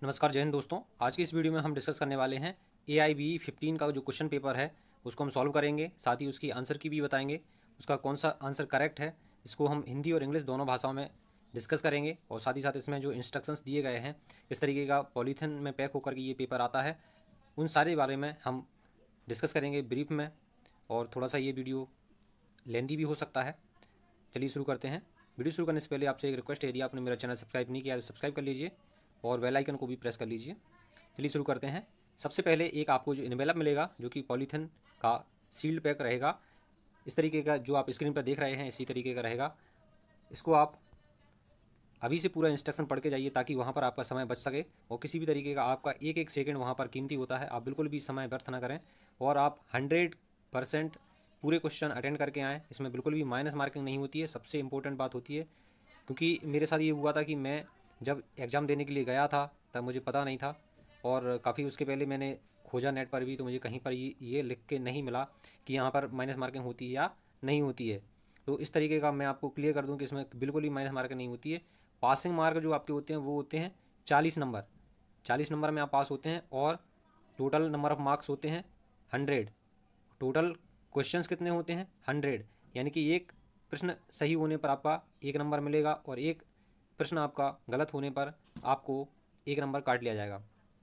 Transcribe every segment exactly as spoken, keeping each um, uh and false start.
नमस्कार जय हिंद दोस्तों। आज की इस वीडियो में हम डिस्कस करने वाले हैं ए आई बी फिफ्टीन का जो क्वेश्चन पेपर है उसको हम सॉल्व करेंगे, साथ ही उसकी आंसर की भी बताएंगे, उसका कौन सा आंसर करेक्ट है। इसको हम हिंदी और इंग्लिश दोनों भाषाओं में डिस्कस करेंगे और साथ ही साथ इसमें जो इंस्ट्रक्शंस दिए गए हैं, किस तरीके का पॉलीथिन में पैक होकर के ये पेपर आता है, उन सारे बारे में हम डिस्कस करेंगे ब्रीफ में। और थोड़ा सा ये वीडियो लेंदी भी हो सकता है। चलिए शुरू करते हैं। वीडियो शुरू करने से पहले आपसे एक रिक्वेस्ट है, यदि आपने मेरा चैनल सब्सक्राइब नहीं किया तो सब्सक्राइब कर लीजिए और बेल आइकन को भी प्रेस कर लीजिए। चलिए शुरू करते हैं। सबसे पहले एक आपको जो इन्वेलप मिलेगा जो कि पॉलीथिन का सील्ड पैक रहेगा, इस तरीके का जो आप स्क्रीन पर देख रहे हैं इसी तरीके का रहेगा। इसको आप अभी से पूरा इंस्ट्रक्शन पढ़ के जाइए ताकि वहाँ पर आपका समय बच सके और किसी भी तरीके का आपका एक एक सेकंड वहाँ पर कीमती होता है। आप बिल्कुल भी समय व्यर्थ ना करें और आप हंड्रेड परसेंट पूरे क्वेश्चन अटेंड करके आएँ। इसमें बिल्कुल भी माइनस मार्किंग नहीं होती है, सबसे इंपॉर्टेंट बात होती है। क्योंकि मेरे साथ ये हुआ था कि मैं जब एग्ज़ाम देने के लिए गया था तब मुझे पता नहीं था और काफ़ी उसके पहले मैंने खोजा नेट पर भी, तो मुझे कहीं पर ये ये लिख के नहीं मिला कि यहाँ पर माइनस मार्किंग होती है या नहीं होती है। तो इस तरीके का मैं आपको क्लियर कर दूँ कि इसमें बिल्कुल भी माइनस मार्किंग नहीं होती है। पासिंग मार्क जो आपके होते हैं वो होते हैं चालीस नंबर। चालीस नंबर में आप पास होते हैं और टोटल नंबर ऑफ मार्क्स होते हैं हंड्रेड। टोटल क्वेश्चंस कितने होते हैं? हंड्रेड। यानी कि एक प्रश्न सही होने पर आपका एक नंबर मिलेगा और एक प्रश्न आपका गलत होने पर आपको एक नंबर काट लिया जाएगा।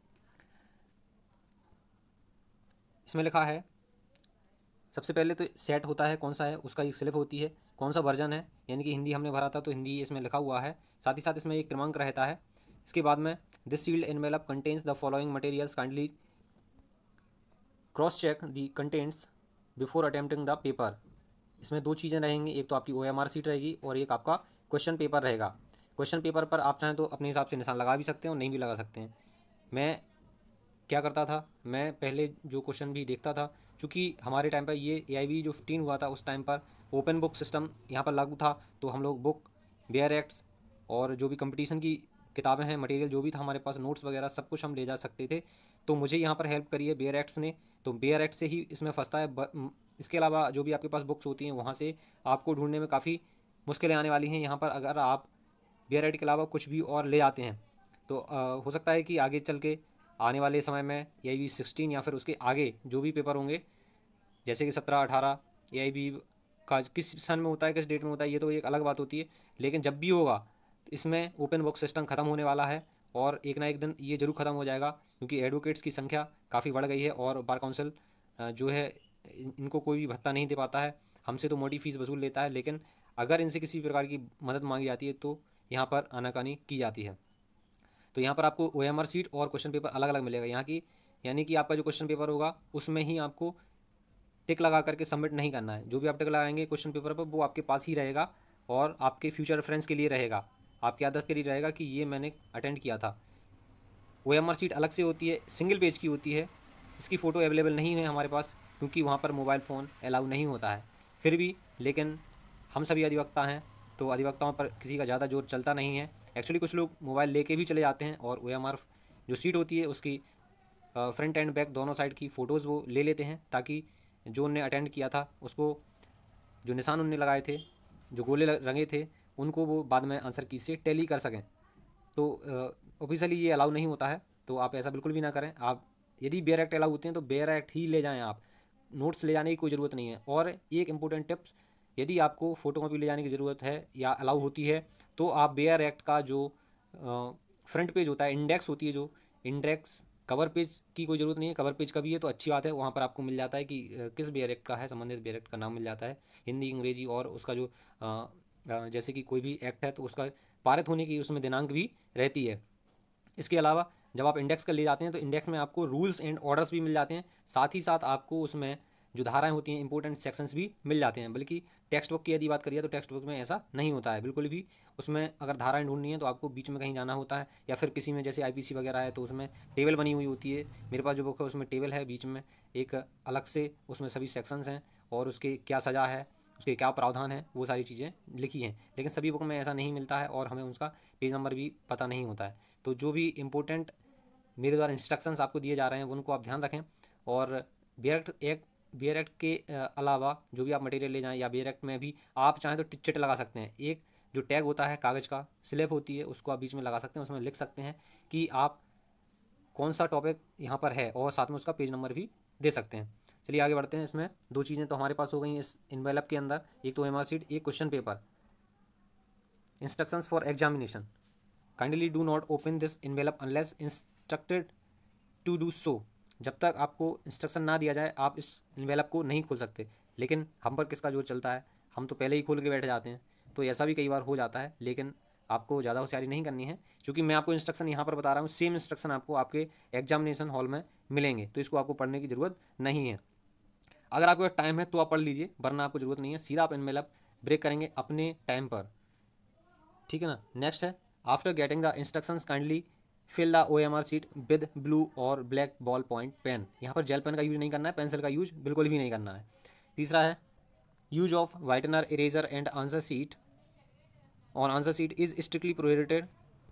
इसमें लिखा है सबसे पहले तो सेट होता है कौन सा है, उसका एक स्लिप होती है, कौन सा वर्जन है, यानी कि हिंदी हमने भरा था तो हिंदी इसमें लिखा हुआ है। साथ ही साथ इसमें एक क्रमांक रहता है। इसके बाद में this sealed envelope contains the following materials, kindly cross check the contents before attempting the paper. इसमें दो चीज़ें रहेंगी, एक तो आपकी ओ एम आर सीट रहेगी और एक आपका क्वेश्चन पेपर रहेगा। क्वेश्चन पेपर पर आप चाहें तो अपने हिसाब से निशान लगा भी सकते हैं और नहीं भी लगा सकते हैं। मैं क्या करता था, मैं पहले जो क्वेश्चन भी देखता था, क्योंकि हमारे टाइम पर ये ए आई बी जो फिफ्टीन हुआ था उस टाइम पर ओपन बुक सिस्टम यहाँ पर लागू था, तो हम लोग बुक, बेयर एक्ट्स और जो भी कंपटीशन की किताबें हैं, मटेरियल जो भी था हमारे पास, नोट्स वगैरह सब कुछ हम ले जा सकते थे। तो मुझे यहाँ पर हेल्प करी है बेयर एक्ट्स ने, तो बेयर एक्ट से ही इसमें फंसता है। ब, इसके अलावा जो भी आपके पास बुक्स होती हैं वहाँ से आपको ढूंढने में काफ़ी मुश्किलें आने वाली हैं। यहाँ पर अगर आप बेयर एक्ट के अलावा कुछ भी और ले आते हैं तो आ, हो सकता है कि आगे चल के आने वाले समय में ए आई बी सिक्सटीन या फिर उसके आगे जो भी पेपर होंगे, जैसे कि सत्रह अठारह, ए आई बी का किस सन में होता है, किस डेट में होता है, ये तो एक अलग बात होती है। लेकिन जब भी होगा तो इसमें ओपन बुक सिस्टम ख़त्म होने वाला है और एक ना एक दिन ये ज़रूर ख़त्म हो जाएगा, क्योंकि एडवोकेट्स की संख्या काफ़ी बढ़ गई है और बार काउंसिल जो है इनको कोई भी भत्ता नहीं दे पाता है। हमसे तो मोटी फीस वसूल लेता है, लेकिन अगर इनसे किसी प्रकार की मदद मांगी जाती है तो यहाँ पर आनाकानी की जाती है। तो यहाँ पर आपको ओ एम आर सीट और क्वेश्चन पेपर अलग अलग मिलेगा यहाँ की, यानी कि आपका जो क्वेश्चन पेपर होगा उसमें ही आपको टिक लगा करके सबमिट नहीं करना है। जो भी आप टिक लगाएंगे क्वेश्चन पेपर पर वो आपके पास ही रहेगा और आपके फ्यूचर रेफरेंस के लिए रहेगा, आपकी आदत के लिए रहेगा कि ये मैंने अटेंड किया था। ओ एम आर सीट अलग से होती है, सिंगल पेज की होती है। इसकी फ़ोटो अवेलेबल नहीं है हमारे पास क्योंकि वहाँ पर मोबाइल फ़ोन अलाउ नहीं होता है। फिर भी लेकिन हम सभी अधिवक्ता हैं तो अधिवक्ताओं पर किसी का ज़्यादा जोर चलता नहीं है। एक्चुअली कुछ लोग मोबाइल लेके भी चले जाते हैं और ओ एम आर जो सीट होती है उसकी फ्रंट एंड बैक दोनों साइड की फ़ोटोज़ वो ले लेते हैं ताकि जो उनने अटेंड किया था उसको, जो निशान उनने लगाए थे, जो गोले रंगे थे, उनको वो बाद में आंसर की से टैली कर सकें। तो ऑफिशियली ये अलाउ नहीं होता है, तो आप ऐसा बिल्कुल भी ना करें। आप यदि बेयर एक्ट अलाउ होते हैं तो बेयर एक्ट ही ले जाएं, आप नोट्स ले जाने की कोई ज़रूरत नहीं है। और एक इम्पोर्टेंट टिप्स, यदि आपको फ़ोटो कॉपी ले जाने की ज़रूरत है या अलाउ होती है तो आप बेयर एक्ट का जो फ्रंट पेज होता है, इंडेक्स होती है, जो इंडेक्स, कवर पेज की कोई ज़रूरत नहीं है। कवर पेज का भी है तो अच्छी बात है, वहाँ पर आपको मिल जाता है कि किस बेयर एक्ट का है, संबंधित बेयर एक्ट का नाम मिल जाता है, हिंदी, अंग्रेजी और उसका जो जैसे कि कोई भी एक्ट है तो उसका पारित होने की उसमें दिनांक भी रहती है। इसके अलावा जब आप इंडेक्स कर ले जाते हैं तो इंडेक्स में आपको रूल्स एंड ऑर्डर्स भी मिल जाते हैं, साथ ही साथ आपको उसमें जो धाराएं होती हैं, इंपॉर्टेंट सेक्शंस भी मिल जाते हैं। बल्कि टेक्स्ट बुक की यदि बात करिए तो टेक्स्ट बुक में ऐसा नहीं होता है बिल्कुल भी। उसमें अगर धाराएं ढूंढनी है तो आपको बीच में कहीं जाना होता है, या फिर किसी में जैसे आई पी सी वगैरह है तो उसमें टेबल बनी हुई होती है। मेरे पास जो बुक है उसमें टेबल है, बीच में एक अलग से उसमें सभी सेक्शंस हैं और उसके क्या सज़ा है, उसके क्या प्रावधान है, वो सारी चीज़ें लिखी हैं। लेकिन सभी बुक में ऐसा नहीं मिलता है और हमें उसका पेज नंबर भी पता नहीं होता है। तो जो भी इम्पोर्टेंट मेरे द्वारा इंस्ट्रक्शंस आपको दिए जा रहे हैं उनको आप ध्यान रखें। और बेयर एक्ट एक बेयर एक्ट के अलावा जो भी आप मटेरियल ले जाएं, या बेयर एक्ट में भी आप चाहें तो चिट लगा सकते हैं। एक जो टैग होता है कागज़ का, स्लिप होती है, उसको आप बीच में लगा सकते हैं, उसमें लिख सकते हैं कि आप कौन सा टॉपिक यहाँ पर है और साथ में उसका पेज नंबर भी दे सकते हैं। चलिए आगे बढ़ते हैं। इसमें दो चीज़ें तो हमारे पास हो गई इस इन्वेलप के अंदर, एक तो एमआर सीट, एक question paper. Instructions for examination, kindly do not open this envelope unless instructed to do so. जब तक आपको इंस्ट्रक्शन ना दिया जाए आप इस इन्वेलप को नहीं खोल सकते। लेकिन हम पर किसका जोर चलता है, हम तो पहले ही खोल के बैठ जाते हैं। तो ऐसा भी कई बार हो जाता है, लेकिन आपको ज़्यादा होशियारी नहीं करनी है, क्योंकि मैं आपको इंस्ट्रक्शन यहाँ पर बता रहा हूँ, सेम इंस्ट्रक्शन आपको आपके एग्जामिनेशन हॉल में मिलेंगे, तो इसको आपको पढ़ने की ज़रूरत नहीं है। अगर आपके पास टाइम है तो आप पढ़ लीजिए, वरना आपको ज़रूरत नहीं है। सीधा आप इन्वेलप ब्रेक करेंगे अपने टाइम पर, ठीक है ना। नेक्स्ट है, after getting the instructions kindly fill the O M R sheet with blue और ब्लैक बॉल पॉइंट पेन। यहाँ पर जेल पेन का यूज नहीं करना है, पेंसिल का यूज बिल्कुल भी नहीं करना है। तीसरा है, use of whitener, eraser and answer sheet on answer sheet is strictly prohibited.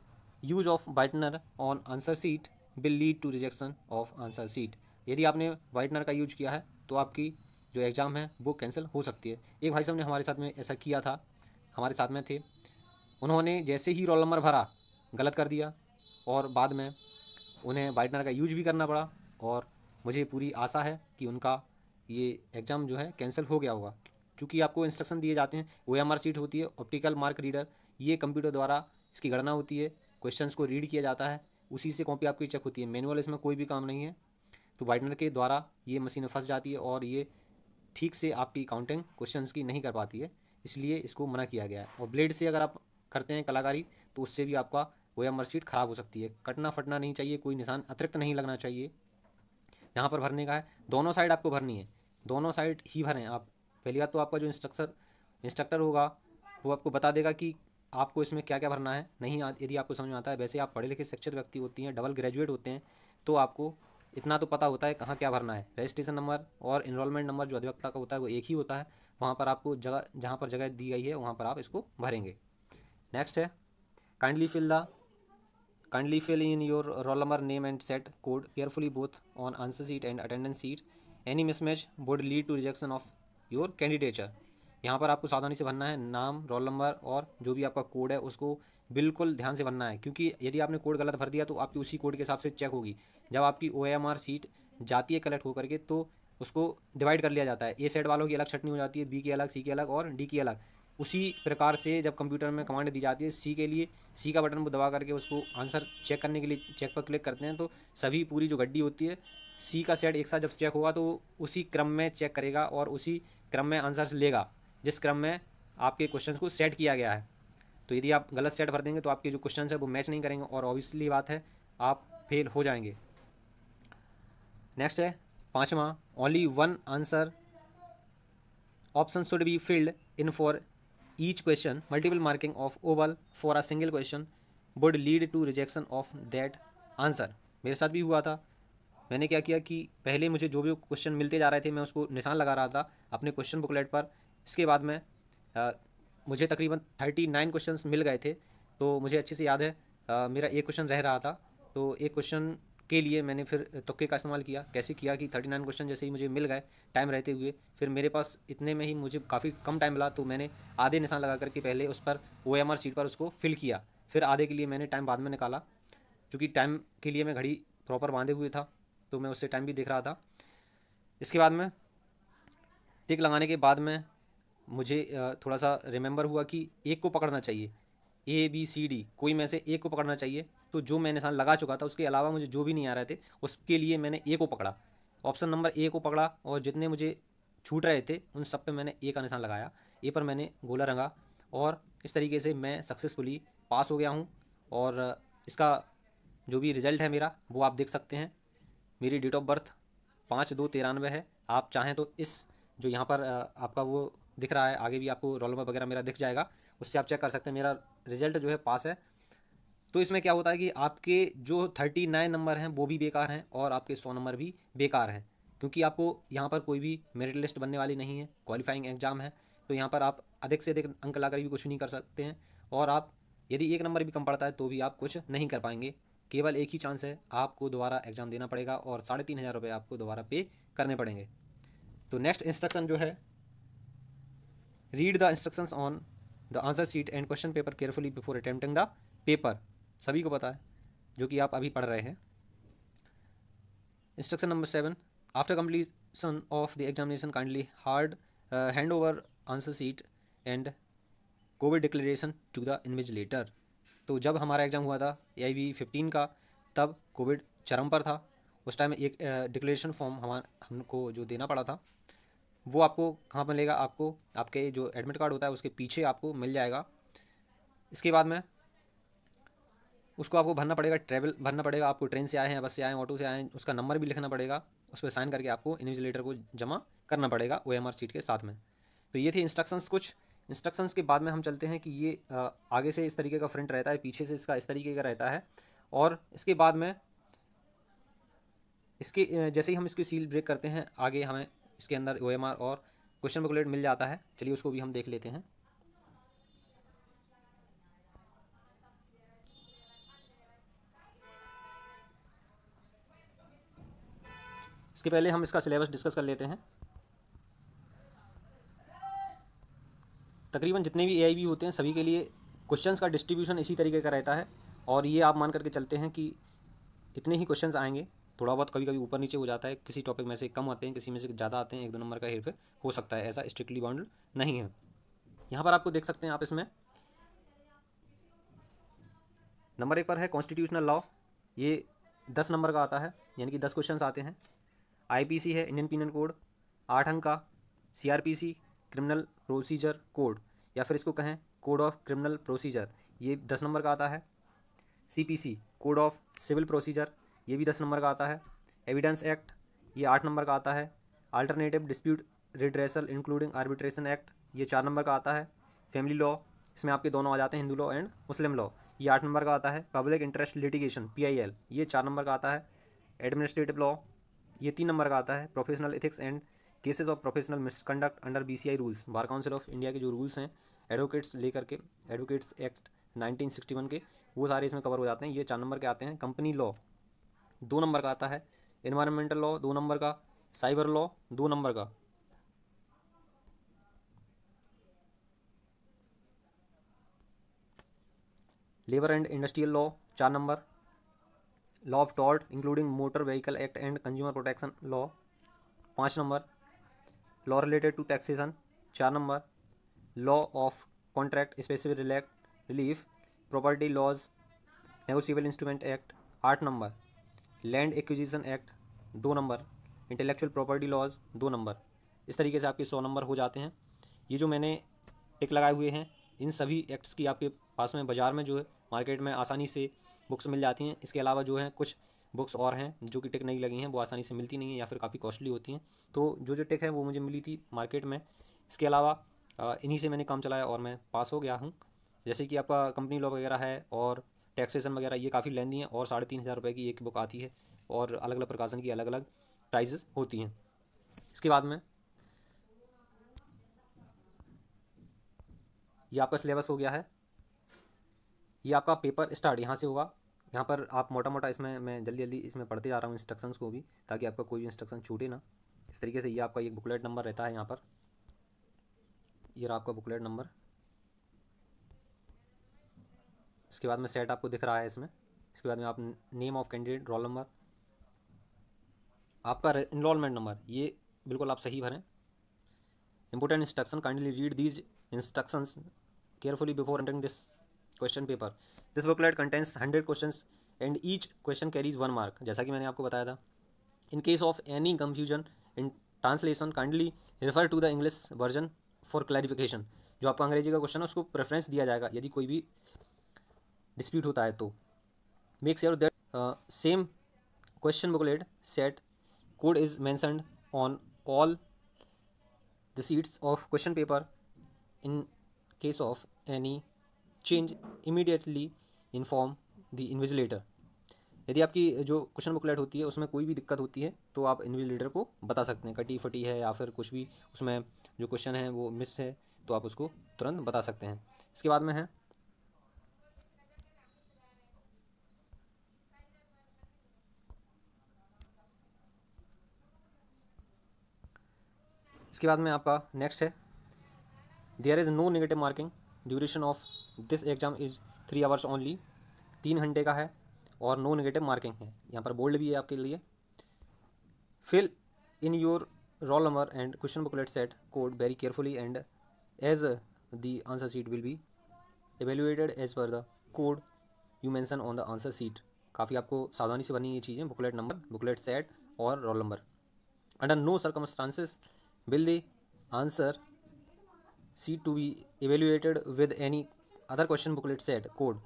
Use of whitener on answer sheet will lead to rejection of answer sheet. यदि आपने वाइटनर का यूज किया है तो आपकी जो एग्ज़ाम है वो कैंसिल हो सकती है। एक भाई साहब ने हमारे साथ में ऐसा किया था, हमारे साथ में थे, उन्होंने जैसे ही रोल नंबर भरा गलत कर दिया और बाद में उन्हें वाइटनर का यूज भी करना पड़ा, और मुझे पूरी आशा है कि उनका ये एग्ज़ाम जो है कैंसिल हो गया होगा, क्योंकि आपको इंस्ट्रक्शन दिए जाते हैं। ओ एम आर सीट होती है ऑप्टिकल मार्क रीडर, ये कंप्यूटर द्वारा इसकी गणना होती है, क्वेश्चंस को रीड किया जाता है, उसी से कॉपी आपकी चेक होती है। मैनुअल इसमें कोई भी काम नहीं है। तो वाइटनर के द्वारा ये मशीन फंस जाती है और ये ठीक से आपकी काउंटिंग क्वेश्चंस की नहीं कर पाती है, इसलिए इसको मना किया गया है। और ब्लेड से अगर आप करते हैं कलाकारी तो उससे भी आपका ओ एम आर सीट ख़राब हो सकती है। कटना फटना नहीं चाहिए, कोई निशान अतिरिक्त नहीं लगना चाहिए। यहाँ पर भरने का है, दोनों साइड आपको भरनी है, दोनों साइड ही भरें आप। पहली बात तो आपका जो इंस्ट्रक्टर इंस्ट्रक्टर होगा वो आपको बता देगा कि आपको इसमें क्या क्या भरना है। नहीं यदि आपको समझ में आता है, वैसे आप पढ़े लिखे शिक्षित व्यक्ति होती हैं, डबल ग्रेजुएट होते हैं, तो आपको इतना तो पता होता है कहाँ क्या भरना है। रजिस्ट्रेशन नंबर और इनरोलमेंट नंबर जो अधिवक्ता का होता है वो एक ही होता है, वहाँ पर आपको जगह जहाँ पर जगह दी गई है वहाँ पर आप इसको भरेंगे। नेक्स्ट है, kindly fill the kindly fill in your roll number, name and set code carefully both on answer sheet and attendance sheet. Any mismatch would lead to rejection of your candidature. यहाँ पर आपको सावधानी से भरना है, नाम, roll number और जो भी आपका कोड है उसको बिल्कुल ध्यान से भरना है, क्योंकि यदि आपने कोड गलत भर दिया तो आपकी उसी कोड के हिसाब से चेक होगी। जब आपकी ओ एम आर सीट जाती है कलेक्ट होकर के तो उसको डिवाइड कर लिया जाता है, ए सेट वालों की अलग छटनी हो जाती है, बी की अलग, सी की अलग और डी की अलग। उसी प्रकार से जब कंप्यूटर में कमांड दी जाती है सी के लिए, सी का बटन को दबा करके उसको आंसर चेक करने के लिए चेक पर क्लिक करते हैं, तो सभी पूरी जो गड्डी होती है सी का सेट एक साथ जब चेक होगा तो उसी क्रम में चेक करेगा और उसी क्रम में आंसर्स लेगा जिस क्रम में आपके क्वेश्चन को सेट किया गया है। तो यदि आप गलत सेट भर देंगे तो आपके जो क्वेश्चन है वो मैच नहीं करेंगे और ऑब्वियसली बात है आप फेल हो जाएंगे। नेक्स्ट है पाँचवा, only one answer option should be filled in for each question. Multiple marking of oval for a single question would lead to rejection of that answer. मेरे साथ भी हुआ था। मैंने क्या किया कि पहले मुझे जो भी क्वेश्चन मिलते जा रहे थे मैं उसको निशान लगा रहा था अपने क्वेश्चन बुकलेट पर। इसके बाद में आ, मुझे तकरीबन थर्टी नाइन क्वेश्चन मिल गए थे, तो मुझे अच्छे से याद है आ, मेरा एक क्वेश्चन रह रहा था, तो एक क्वेश्चन के लिए मैंने फिर तुक्के का इस्तेमाल किया। कैसे किया कि थर्टी नाइन क्वेश्चन जैसे ही मुझे मिल गए टाइम रहते हुए, फिर मेरे पास इतने में ही मुझे काफ़ी कम टाइम मिला, तो मैंने आधे निशान लगा करके पहले उस पर ओ एम आर सीट पर उसको फिल किया, फिर आधे के लिए मैंने टाइम बाद में निकाला, क्योंकि टाइम के लिए मैं घड़ी प्रॉपर बांधे हुए था तो मैं उससे टाइम भी देख रहा था। इसके बाद में टिक लगाने के बाद में मुझे थोड़ा सा रिमेंबर हुआ कि एक को पकड़ना चाहिए, ए बी सी डी कोई में से एक को पकड़ना चाहिए। तो जो मैं निशान लगा चुका था उसके अलावा मुझे जो भी नहीं आ रहे थे उसके लिए मैंने ए को पकड़ा, ऑप्शन नंबर ए को पकड़ा, और जितने मुझे छूट रहे थे उन सब पे मैंने ए का निशान लगाया, ए पर मैंने गोला रंगा और इस तरीके से मैं सक्सेसफुली पास हो गया हूँ। और इसका जो भी रिज़ल्ट है मेरा वो आप देख सकते हैं। मेरी डेट ऑफ बर्थ पाँच दो तिरानवे है। आप चाहें तो इस जो यहाँ पर आपका वो दिख रहा है, आगे भी आपको रोल नंबर वगैरह मेरा दिख जाएगा, उससे आप चेक कर सकते हैं मेरा रिजल्ट जो है पास है। तो इसमें क्या होता है कि आपके जो थर्टी नाइन नंबर हैं वो भी बेकार हैं और आपके सौ नंबर भी बेकार हैं, क्योंकि आपको यहाँ पर कोई भी मेरिट लिस्ट बनने वाली नहीं है, क्वालिफाइंग एग्जाम है। तो यहाँ पर आप अधिक से अधिक अंक ला कर भी कुछ नहीं कर सकते हैं, और आप यदि एक नंबर भी कम पड़ता है तो भी आप कुछ नहीं कर पाएंगे। केवल एक ही चांस है, आपको दोबारा एग्ज़ाम देना पड़ेगा और साढ़े तीन हज़ार रुपये आपको दोबारा पे करने पड़ेंगे। तो नेक्स्ट इंस्ट्रक्शन जो है, read the instructions on the answer sheet and question paper carefully before attempting the paper. सभी को पता है जो कि आप अभी पढ़ रहे हैं। Instruction number seven, after completion of the examination kindly hard hand over answer sheet and COVID declaration to the invigilator. तो जब हमारा एग्ज़ाम हुआ था ए आई वी फिफ्टीन का, तब कोविड चरम पर था। उस टाइम एक डिक्लेरेशन फॉर्म हमार हमको जो देना पड़ा था, वो आपको कहाँ पर मिलेगा, आपको आपके जो एडमिट कार्ड होता है उसके पीछे आपको मिल जाएगा। इसके बाद में उसको आपको भरना पड़ेगा, ट्रैवल भरना पड़ेगा, आपको ट्रेन से आए हैं, बस से आए हैं, ऑटो से आए हैं, उसका नंबर भी लिखना पड़ेगा, उस पर साइन करके आपको इन्विजिलेटर को जमा करना पड़ेगा ओ एम आर सीट के साथ में। तो ये थे इंस्ट्रक्शंस कुछ। इंस्ट्रक्शंस के बाद में हम चलते हैं कि ये आ, आगे से इस तरीके का फ्रंट रहता है, पीछे से इसका इस तरीके का रहता है, और इसके बाद में इसके जैसे ही हम इसकी सील ब्रेक करते हैं, आगे हमें इसके अंदर ओ एम आर और क्वेश्चन बुकलेट मिल जाता है। चलिए उसको भी हम देख लेते हैं। इसके पहले हम इसका सिलेबस डिस्कस कर लेते हैं। तकरीबन जितने भी ए आई वी होते हैं सभी के लिए क्वेश्चंस का डिस्ट्रीब्यूशन इसी तरीके का रहता है, और ये आप मान करके चलते हैं कि इतने ही क्वेश्चंस आएंगे। थोड़ा बहुत कभी कभी ऊपर नीचे हो जाता है, किसी टॉपिक में से कम आते हैं, किसी में से ज़्यादा आते हैं, एक दो नंबर का हेरफेर हो सकता है, ऐसा स्ट्रिक्टली बाउंड नहीं है। यहाँ पर आपको देख सकते हैं आप, इसमें नंबर एक पर है कॉन्स्टिट्यूशनल लॉ, ये दस नंबर का आता है, यानी कि दस क्वेश्चन आते हैं। आई पी सी है इंडियन पीनल कोड, आठ अंक का। C R P C criminal procedure code, या फिर इसको कहें कोड ऑफ क्रिमिनल प्रोसीजर, ये दस नंबर का आता है। C P C code of civil procedure, ये भी दस नंबर का आता है। एविडेंस एक्ट, ये आठ नंबर का आता है। Alternative dispute redressal including arbitration act, ये चार नंबर का आता है। फैमिली लॉ, इसमें आपके दोनों आ जाते हैं, Hindu law and Muslim law, ये आठ नंबर का आता है। Public interest litigation P I L, ये चार नंबर का आता है। एडमिनिस्ट्रेटिव लॉ, ये तीन नंबर का आता है। Professional ethics and cases of professional misconduct under B C I rules, bar council of India के जो रूल्स हैं एडवोकेट्स लेकर के, advocates act nineteen sixty one के, वो सारे इसमें कवर हो जाते हैं, ये चार नंबर के आते हैं। कंपनी लॉ दो नंबर का आता है। एनवायरमेंटल लॉ दो नंबर का। साइबर लॉ दो नंबर का। लेबर एंड इंडस्ट्रियल लॉ चार number. Law of tort including motor vehicle act and consumer protection law पाँच number. Law related to taxation चार number. Law of contract specific रिलेक्ट relief property laws negotiable instrument act आठ number. Land acquisition act दो number. Intellectual property laws दो number. इस तरीके से आपके सौ नंबर हो जाते हैं। ये जो मैंने टिक लगाए हुए हैं, इन सभी एक्ट्स की आपके पास में बाज़ार में जो है मार्केट में आसानी से बुक्स मिल जाती हैं। इसके अलावा जो है कुछ बुक्स और हैं जो कि टिक नहीं लगी हैं, वो आसानी से मिलती नहीं है या फिर काफ़ी कॉस्टली होती हैं। तो जो जो टिक है वो मुझे मिली थी मार्केट में। इसके अलावा इन्हीं से मैंने काम चलाया और मैं पास हो गया हूँ। जैसे कि आपका कंपनी लॉ वगैरह है और टैक्सेशन वगैरह, ये काफ़ी लेंदी हैं और साढ़े तीन हज़ार रुपये की एक बुक आती है, और अलग अलग प्रकाशन की अलग अलग प्राइजेस होती हैं। इसके बाद में ये आपका सिलेबस हो गया है। ये आपका पेपर स्टार्ट यहाँ से होगा। यहाँ पर आप मोटा मोटा, इसमें मैं जल्दी जल्दी इसमें पढ़ते जा रहा हूँ इंस्ट्रक्शंस को भी, ताकि आपका कोई भी इंस्ट्रक्शन छूटे ना। इस तरीके से ये आपका एक बुकलेट नंबर रहता है यहाँ पर, ये रहा आपका बुकलेट नंबर। इसके बाद में सेट आपको दिख रहा है इसमें। इसके बाद में आप name of candidate, roll number, आपका इनरोलमेंट नंबर, ये बिल्कुल आप सही भरें। Important instruction, kindly read these instructions carefully before entering this question paper. This booklet contains hundred questions and each question carries one mark, जैसा कि मैंने आपको बताया था। In case of any confusion in translation kindly refer to the English version for clarification. जो आपका अंग्रेजी का क्वेश्चन है उसको प्रेफरेंस दिया जाएगा यदि कोई भी डिस्प्यूट होता है तो। Make sure that same question booklet set code is mentioned on all the sheets of question paper. In case of any change immediately inform the invigilator. यदि आपकी जो क्वेश्चन बुकलेट होती है उसमें कोई भी दिक्कत होती है तो आप इन्विजिलेटर को बता सकते हैं, कटी फटी है या फिर कुछ भी उसमें जो क्वेश्चन है वो मिस है तो आप उसको तुरंत बता सकते हैं। इसके बाद में है इसके बाद में आपका नेक्स्ट है, there is no negative marking, duration of this exam is three hours only, तीन घंटे का है और नो नेगेटिव मार्किंग है। यहाँ पर बोल्ड भी है आपके लिए। Fill in your roll number and question booklet set code very carefully, and as uh, the answer sheet will be evaluated as per the code you mention on the answer sheet. काफ़ी आपको सावधानी से भरनी ये चीज़ें, booklet number, booklet set और roll number. Under no circumstances will the answer sheet to be evaluated with any other question booklet set code.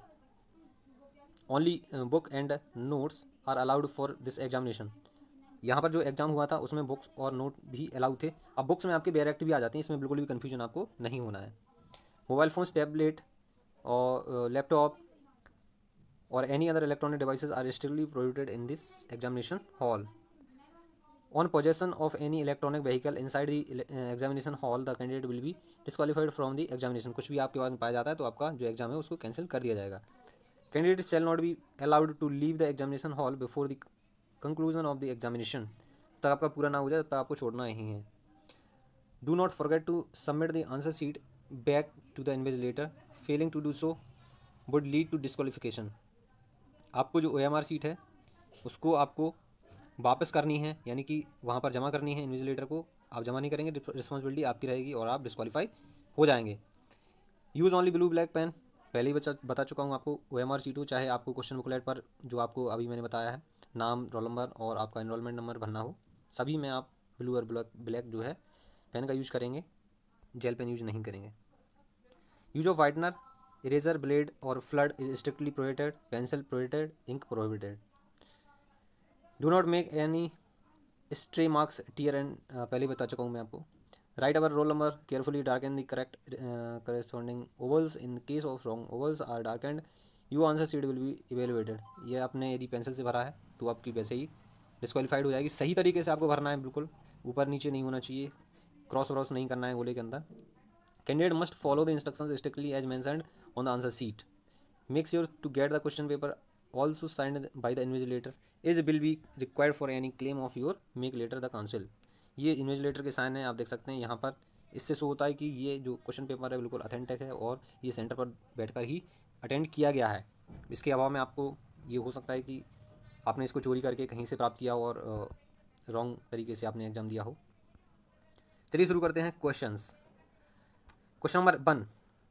Only uh, book and notes are allowed for this examination. यहाँ पर जो exam हुआ था उसमें books और note भी allowed थे. अब बुक्स में आपके बेयर एक्ट भी आ जाते हैं, इसमें बिल्कुल भी कन्फ्यूजन आपको नहीं होना है. मोबाइल फोन्स, टैबलेट और लैपटॉप और any other electronic devices are strictly prohibited in this examination hall. On possession of any electronic vehicle inside the uh, examination hall, the candidate will be disqualified from the examination. कुछ भी आपके पास पाया जाता है तो आपका जो एग्जाम है उसको कैंसिल कर दिया जाएगा. Candidate shall not be allowed to leave the examination hall before the conclusion of the examination. तब आपका पूरा ना हो जाए तब आपको छोड़ना ही है. Do not forget to submit the answer sheet back to the invigilator. Failing to do so would lead to disqualification. आपको जो O M R शीट है उसको आपको वापस करनी है, यानी कि वहाँ पर जमा करनी है इन्विजिलेटर को. आप जमा नहीं करेंगे, रिस्पॉन्सिबिलिटी आपकी रहेगी और आप डिस्क्वालीफाई हो जाएंगे. Use only blue black pen, पहले ही बता बता चुका हूँ आपको. ओ एम आर शीट हो, चाहे आपको क्वेश्चन बुकलेट पर जो आपको अभी मैंने बताया है नाम, रोल नंबर और आपका एनरोलमेंट नंबर भरना हो, सभी में आप ब्लू और ब्लैक ब्लैक जो है पेन का यूज़ करेंगे, जेल पेन यूज नहीं करेंगे. Use of whitener, eraser, blade और fluid is strictly prohibited. Pencil prohibited, ink prohibited. Do not make any stray marks, tear and, पहले बता चुका हूँ मैं आपको. Write our roll number carefully, darken the correct corresponding ovals. In case of wrong ovals are darkened you answer sheet will be evaluated. ये आपने यदि pencil से भरा है तो आपकी वैसे ही डिस्क्वालीफाइड हो जाएगी. सही तरीके से आपको भरना है, बिल्कुल ऊपर नीचे नहीं होना चाहिए, क्रॉस व्रॉस नहीं करना है गोले के अंदर. Candidate must follow the instructions strictly as mentioned on the answer sheet. Make sure to get the question paper also signed by the invigilator is will be required for any claim of your make later the council. ये invigilator के sign है, आप देख सकते हैं यहाँ पर. इससे शो होता है कि ये जो क्वेश्चन पेपर है बिल्कुल ऑथेंटिक है और ये सेंटर पर बैठकर ही अटेंड किया गया है. इसके अभाव में आपको ये हो सकता है कि आपने इसको चोरी करके कहीं से प्राप्त किया हो और रॉन्ग तरीके से आपने एग्जाम दिया हो. चलिए शुरू करते हैं questions. Question number one.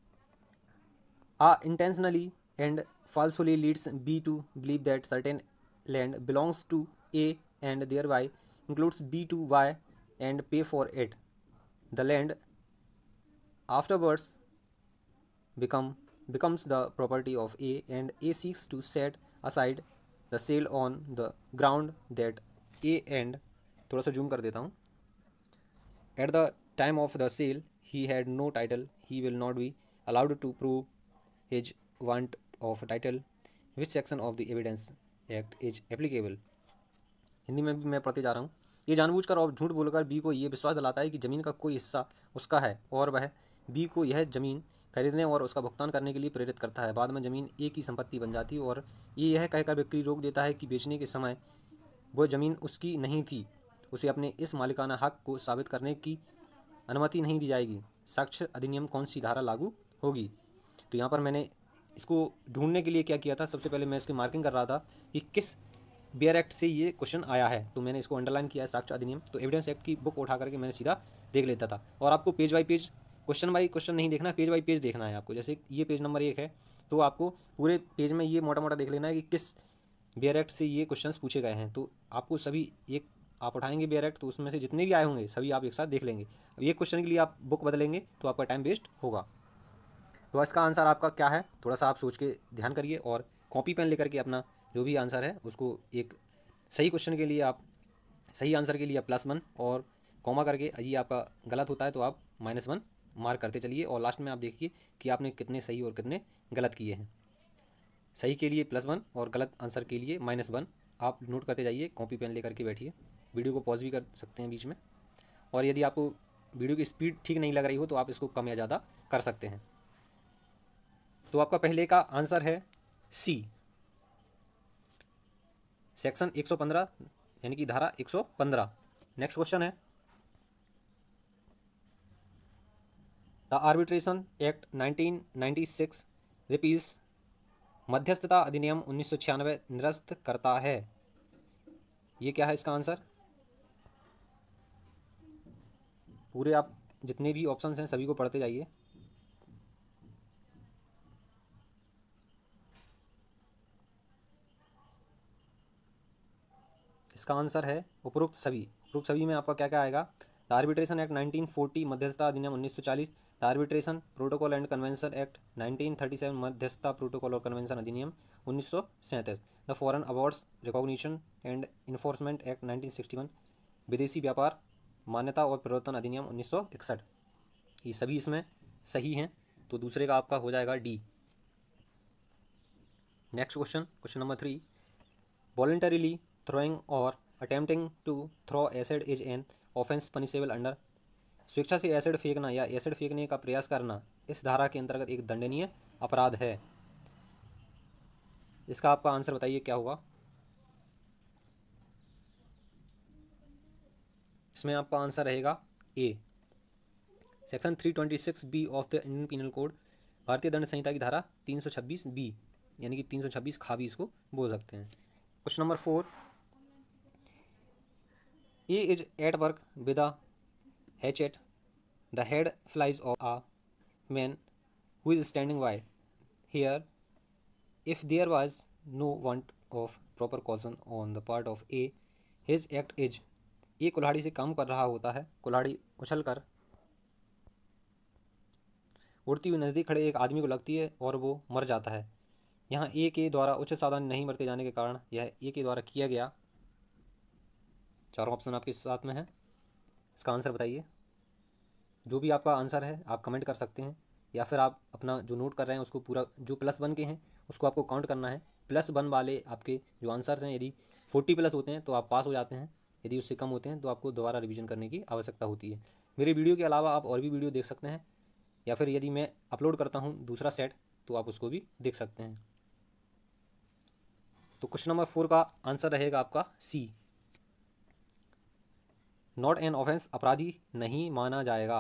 A intentionally and falsely leads B to believe that certain land belongs to A and thereby includes B to Y and pay for it. The land afterwards become becomes the property of A and A seeks to set aside the sale on the ground that A and, थोड़ा सा zoom कर देता हूँ, at the time of the sale he had no title. He will not be allowed to prove his want of title. Which section of the evidence act is applicable? Hindi में भी मैं पढ़ते जा रहा हूँ. ये जानबूझकर और झूठ बोलकर बी को ये विश्वास दिलाता है कि ज़मीन का कोई हिस्सा उसका है और वह बी को यह ज़मीन खरीदने और उसका भुगतान करने के लिए प्रेरित करता है. बाद में ज़मीन ए की संपत्ति बन जाती है और ये यह कहकर बिक्री रोक देता है कि बेचने के समय वह ज़मीन उसकी नहीं थी. उसे अपने इस मालिकाना हक को साबित करने की अनुमति नहीं दी जाएगी. साक्ष्य अधिनियम कौन सी धारा लागू होगी? तो यहाँ पर मैंने इसको ढूंढने के लिए क्या किया था, सबसे पहले मैं इसकी मार्किंग कर रहा था कि किस बेयर एक्ट से ये क्वेश्चन आया है. तो मैंने इसको अंडरलाइन किया है, साक्ष्य अधिनियम. तो एविडेंस एक्ट की बुक उठा करके मैंने सीधा देख लेता था. और आपको page by page, question by question नहीं देखना, पेज बाई पेज देखना है आपको. जैसे ये पेज नंबर एक है तो आपको पूरे पेज में ये मोटा मोटा देख लेना है कि किस बेयर एक्ट से ये क्वेश्चन पूछे गए हैं. तो आपको सभी एक आप उठाएंगे बेयर एक्ट तो उसमें से जितने भी आए होंगे सभी आप एक साथ देख लेंगे. अब ये क्वेश्चन के लिए आप बुक बदलेंगे तो आपका टाइम वेस्ट होगा. तो इसका आंसर आपका क्या है, थोड़ा सा आप सोच के ध्यान करिए और कॉपी पेन लेकर के अपना जो भी आंसर है उसको, एक सही क्वेश्चन के लिए आप सही आंसर के लिए आप प्लस वन और कॉमा करके, ये आपका गलत होता है तो आप माइनस वन मार्क करते चलिए. और लास्ट में आप देखिए कि आपने कितने सही और कितने गलत किए हैं. सही के लिए प्लस वन और गलत आंसर के लिए माइनस वन. आप नोट करते जाइए, कॉपी पेन लेकर के बैठिए. वीडियो को पॉज भी कर सकते हैं बीच में. और यदि आपको वीडियो की स्पीड ठीक नहीं लग रही हो तो आप इसको कम या ज़्यादा कर सकते हैं. तो आपका पहले का आंसर है सी, सेक्शन एक सौ पंद्रह यानी कि धारा एक सौ पंद्रह. नेक्स्ट क्वेश्चन है, the arbitration act nineteen ninety six repeals मध्यस्थता अधिनियम उन्नीस सौ छियानवे निरस्त करता है. ये क्या है इसका आंसर? पूरे आप जितने भी ऑप्शंस हैं सभी को पढ़ते जाइए। इसका आंसर है उपरोक्त सभी। उपरोक्त सभी में आपका क्या क्या आएगा? The arbitration act nineteen forty मध्यस्थता अधिनियम उन्नीस सौ चालीस, the arbitration protocol and convention act nineteen thirty seven मध्यस्थता प्रोटोकॉल और कन्वेंशन अधिनियम उन्नीस सौ सैंतीस, the foreign awards recognition and enforcement act nineteen sixty one, विदेशी व्यापार मान्यता और प्रवर्तन अधिनियम उन्नीस सौ इकसठ। ये सभी इसमें सही हैं, तो दूसरे का आपका हो जाएगा D. Next question, question number three, voluntarily throwing or attempting to throw acid is an offense punishable under, स्वेच्छा से एसिड फेंकना या एसिड फेंकने का प्रयास करना इस धारा के अंतर्गत एक दंडनीय अपराध है। इसका आपका आंसर बताइए क्या होगा? इसमें आपका आंसर रहेगा A. Section three twenty six B of the Indian penal code, भारतीय दंड संहिता की धारा तीन सौ छब्बीस बी, यानी कि तीन सौ छब्बीस खा भी इसको बोल सकते हैं। Question number four, A is at work with a hatchet. The head flies off a man who is standing by. Here, if there was no want of proper caution on the part of A, his act is, A कुल्हाड़ी से काम कर रहा होता है, कुल्हाड़ी उछल कर उड़ती हुई नज़दीक खड़े एक आदमी को लगती है और वो मर जाता है। यहाँ ए के द्वारा उचित सावधानी नहीं बरते जाने के कारण यह ए के द्वारा किया गया। चारों ऑप्शन आपके साथ में है, इसका आंसर बताइए। जो भी आपका आंसर है आप कमेंट कर सकते हैं, या फिर आप अपना जो नोट कर रहे हैं उसको पूरा, जो प्लस वन के हैं उसको आपको काउंट करना है। प्लस वन वाले आपके जो आंसर्स हैं, यदि फोर्टी प्लस होते हैं तो आप पास हो जाते हैं, यदि उससे कम होते हैं तो आपको दोबारा रिवीजन करने की आवश्यकता होती है। मेरे वीडियो के अलावा आप और भी वीडियो देख सकते हैं, या फिर यदि मैं अपलोड करता हूँ दूसरा सेट तो आप उसको भी देख सकते हैं। तो क्वेश्चन नंबर फोर का आंसर रहेगा आपका सी, नॉट एन ऑफेंस, अपराधी नहीं माना जाएगा।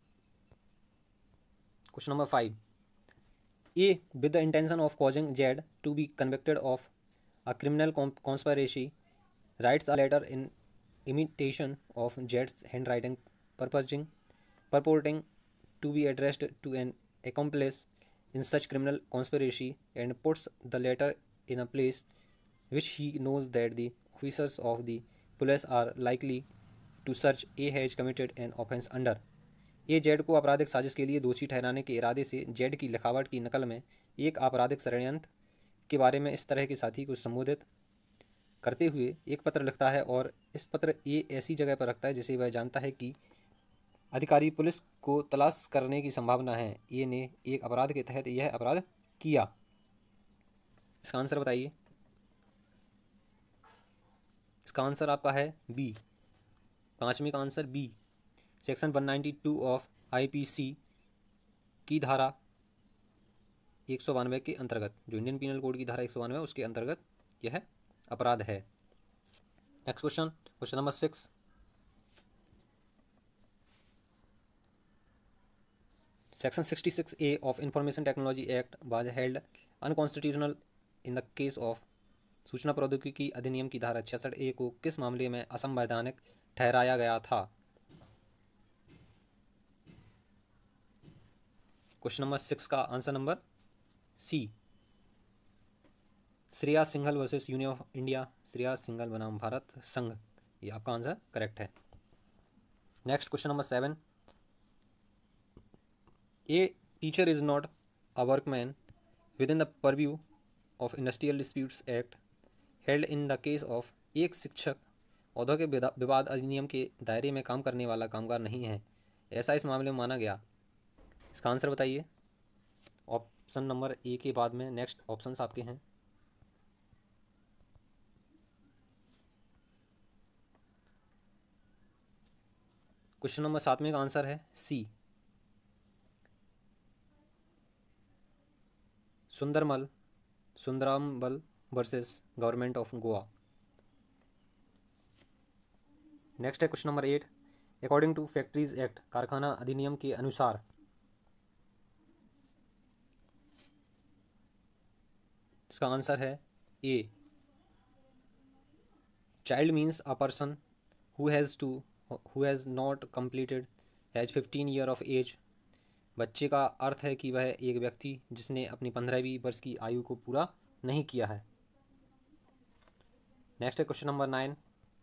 Question number five, a with the intention of causing Z to be convicted of a criminal conspiracy writes a letter in imitation of जेड्स handwriting purporting purporting to be addressed to an accomplice in such criminal conspiracy and puts the letter in a place which he knows that the officers of the police are likely to search, A has committed an offense under। A Z को आपराधिक साजिश के लिए दोषी ठहराने के इरादे से जेड की लिखावट की नकल में एक आपराधिक षड्यंत्र के बारे में इस तरह के साथी को संबोधित करते हुए एक पत्र लिखता है, और इस पत्र ए ऐसी जगह पर रखता है जिसे वह जानता है कि अधिकारी पुलिस को तलाश करने की संभावना है। ए ने एक अपराध के तहत यह अपराध किया। इसका आंसर बताइए। इसका आंसर आपका है बी, पांचवें का answer B. Section one ninety two of IPC की धारा एक सौ बानवे के अंतर्गत, जो इंडियन पीनल कोड की धारा एक सौ बानवे उसके अंतर्गत यह अपराध है। Next question, question number six, Section sixty-six A of Information Technology Act was held unconstitutional in the case of, सूचना प्रौद्योगिकी अधिनियम की धारा छियासठ ए को किस मामले में असंवैधानिक ठहराया गया था? क्वेश्चन नंबर सिक्स का answer number C, Shreya Singhal versus union of India, Shreya Singhal बनाम भारत संघ, ये आपका आंसर करेक्ट है। Next question number seven, A teacher is not a workman within the purview of Industrial Disputes Act held in the case of, एक शिक्षक औद्योगिक विवाद अधिनियम के दायरे में काम करने वाला कामगार नहीं है, ऐसा इस मामले में माना गया। इसका आंसर बताइए। ऑप्शन नंबर ए के बाद में नेक्स्ट ऑप्शंस आपके हैं। क्वेश्चन नंबर सातवें का आंसर है C, Sundarmal Sundarambal versus government of Goa. Next है question number eight, according to factories act, कारखाना अधिनियम के अनुसार, इसका आंसर है A, child means a person who has to who has not completed has fifteen year of age. बच्चे का अर्थ है कि वह एक व्यक्ति जिसने अपनी पंद्रहवीं वर्ष की आयु को पूरा नहीं किया है। नेक्स्ट है question number nine.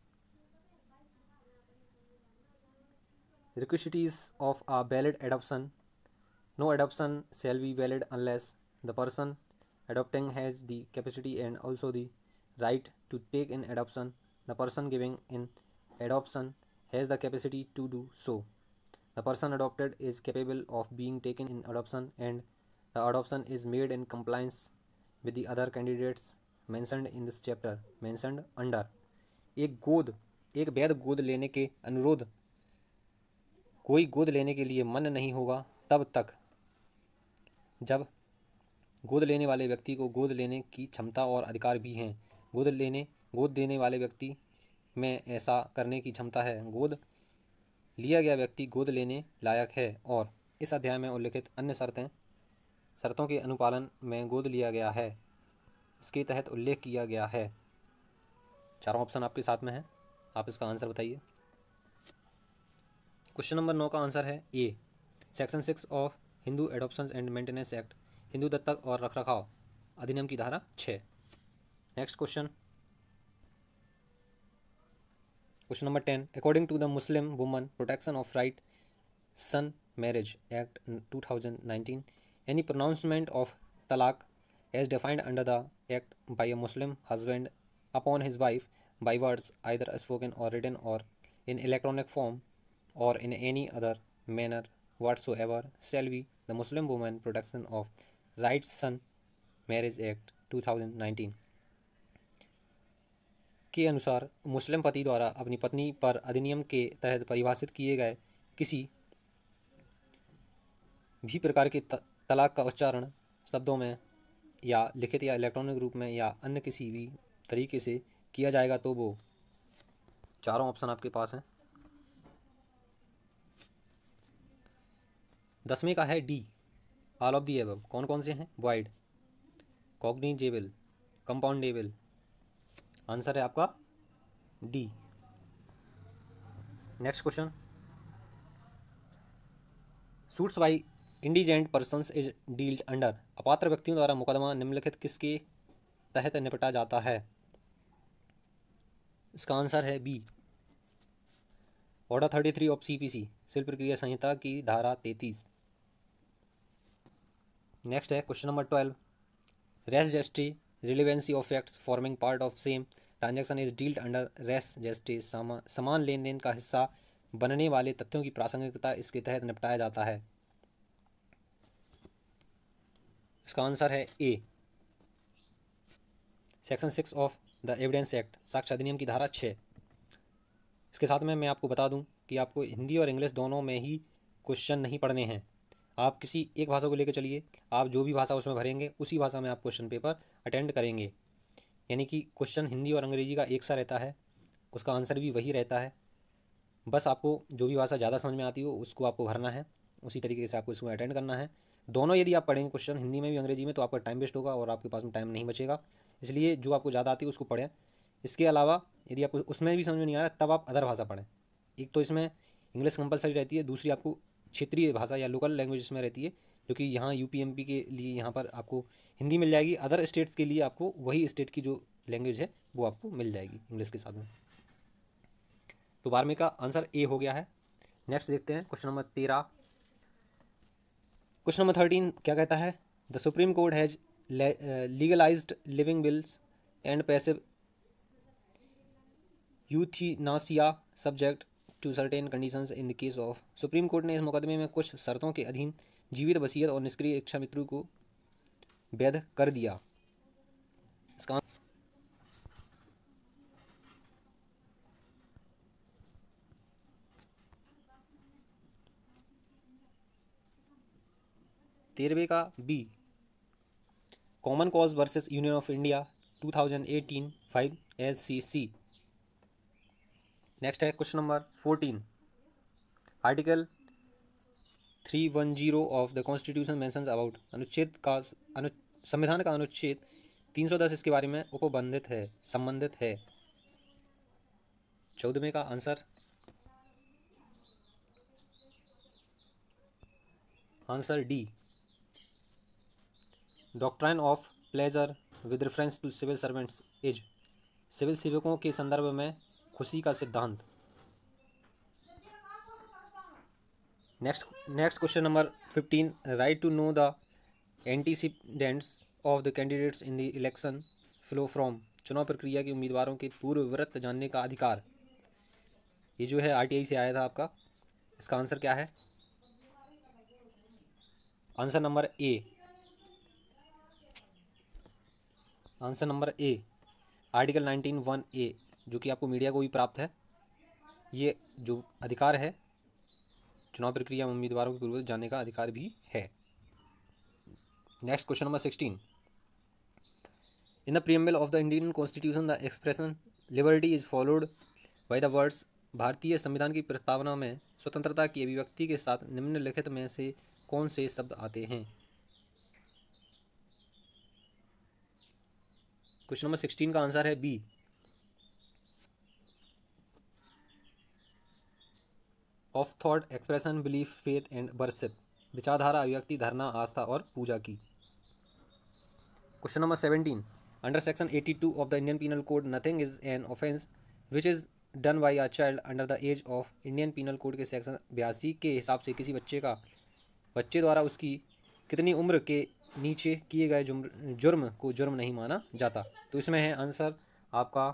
Requisites of a valid adoption. No adoption shall be valid unless the person adopting has the capacity and also the right to take in adoption. The person giving in adoption has the capacity to do so. The person adopted is capable of being taken in adoption and the adoption is made in compliance with the other candidates mentioned in this chapter mentioned under. एक गोद एक वैध गोद लेने के अनुरोध कोई गोद लेने के लिए मन नहीं होगा तब तक जब गोद लेने वाले व्यक्ति को गोद लेने की क्षमता और अधिकार भी हैं। गोद लेने गोद देने वाले व्यक्ति में ऐसा करने की क्षमता है। गोद लिया गया व्यक्ति गोद लेने लायक है और इस अध्याय में उल्लिखित अन्य शर्तें शर्तों के अनुपालन में गोद लिया गया है इसके तहत उल्लेख किया गया है। चारों ऑप्शन आपके साथ में है, आप इसका आंसर बताइए। क्वेश्चन नंबर नौ का आंसर है A. Section six of Hindu adoption and maintenance act, Hindu दत्तक और रखरखाव अधिनियम की धारा छः। Next question question number ten. According to the Muslim woman protection of rights on marriage act two thousand nineteen, any pronouncement of talaq as defined under the act by a Muslim husband upon his wife by words either spoken or written or in electronic form or in any other manner whatsoever shall be the Muslim Women Protection of Rights Son Marriage Act two thousand nineteen के अनुसार मुस्लिम पति द्वारा अपनी पत्नी पर अधिनियम के तहत परिभाषित किए गए किसी भी प्रकार के तलाक का उच्चारण शब्दों में या लिखित या इलेक्ट्रॉनिक रूप में या अन्य किसी भी तरीके से किया जाएगा तो वो चारों ऑप्शन आपके पास हैं। दसवें का है D, all of the above. कौन कौन से हैं? Void, cognizable, compoundable. आंसर है आपका D. Next question. Suits by indigent persons is dealt under, अपात्र व्यक्तियों द्वारा मुकदमा निम्नलिखित किसके तहत निपटा जाता है? इसका आंसर है B, order thirty three of C P C, शिल्प प्रक्रिया संहिता की धारा तैंतीस। नेक्स्ट है question number twelve. Res gestae relevancy of facts forming part of same transaction is dealt under res gestae, समान लेन देन का हिस्सा बनने वाले तथ्यों की प्रासंगिकता इसके तहत निपटाया जाता है। इसका आंसर है A, section six of the evidence act, साक्ष्य अधिनियम की धारा छः। इसके साथ में मैं आपको बता दूं कि आपको हिंदी और इंग्लिश दोनों में ही क्वेश्चन नहीं पढ़ने हैं। आप किसी एक भाषा को लेकर चलिए, आप जो भी भाषा उसमें भरेंगे उसी भाषा में आप क्वेश्चन पेपर अटेंड करेंगे। यानी कि क्वेश्चन हिंदी और अंग्रेजी का एक सा रहता है, उसका आंसर भी वही रहता है। बस आपको जो भी भाषा ज़्यादा समझ में आती हो उसको आपको भरना है, उसी तरीके से आपको इसमें अटेंड करना है। दोनों यदि आप पढ़ेंगे क्वेश्चन हिंदी में भी अंग्रेजी में तो आपका टाइम वेस्ट होगा और आपके पास में टाइम नहीं बचेगा। इसलिए जो आपको ज़्यादा आती है उसको पढ़ें। इसके अलावा यदि आपको उसमें भी समझ में नहीं आ रहा तब आप अदर भाषा पढ़ें। एक तो इसमें इंग्लिश कंपलसरी रहती है, दूसरी आपको क्षेत्रीय भाषा या लोकल लैंग्वेज इसमें रहती है, क्योंकि यहाँ यूपी एमपी के लिए यहाँ पर आपको हिंदी मिल जाएगी, अदर स्टेट्स के लिए आपको वही स्टेट की जो लैंग्वेज है वो आपको मिल जाएगी इंग्लिश के साथ में। तो बारहवीं का आंसर ए हो गया है। नेक्स्ट देखते हैं क्वेश्चन नंबर तेरह। क्वेश्चन नंबर थर्टीन क्या कहता है? The supreme court has legalised living wills and passive euthanasia subject to certain conditions in the case of. Supreme court ने इस मुकदमे में कुछ शर्तों के अधीन जीवित वसीयत और निष्क्रिय इच्छा मृत्यु को वैध कर दिया। इसका तेरहवें का B, common cause versus union of India two thousand eighteen five S C C. Next है question number fourteen. Article three one zero of the constitution mentions about, अनुच्छेद का अनु संविधान का अनुच्छेद तीन सौ दस इसके बारे में उपबंधित है, संबंधित है। चौदहवें का answer answer D, doctrine of pleasure with reference to civil servants is, civil सेवकों के संदर्भ में खुशी का सिद्धांत। Next next question number fifteen, right to know the antecedents of the candidates in the election flow from, चुनाव प्रक्रिया के उम्मीदवारों के पूर्व वृत्त जानने का अधिकार। ये जो है आरटीआई से आया था आपका। इसका आंसर क्या है? Answer number A, answer number A, article nineteen one A, जो कि आपको मीडिया को भी प्राप्त है। ये जो अधिकार है चुनाव प्रक्रिया में उम्मीदवारों के पूर्व जानने का अधिकार भी है। Next question number sixteen, in the preamble of the Indian constitution the expression liberty is followed by the words, भारतीय संविधान की प्रस्तावना में स्वतंत्रता की अभिव्यक्ति के साथ निम्नलिखित में से कौन से शब्द आते हैं? क्वेश्चन नंबर सिक्सटीन का आंसर है B, of thought, expression, belief, faith and worship, विचारधारा, अभिव्यक्ति, धारणा, आस्था और पूजा की। Question number seventeen, under section eighty two of the Indian penal code nothing is an offence which is done by a child under the age of, Indian penal code के section बयासी के हिसाब से किसी बच्चे का बच्चे द्वारा उसकी कितनी उम्र के नीचे किए गए जुर्म जुर्म को जुर्म नहीं माना जाता। तो इसमें है आंसर आपका,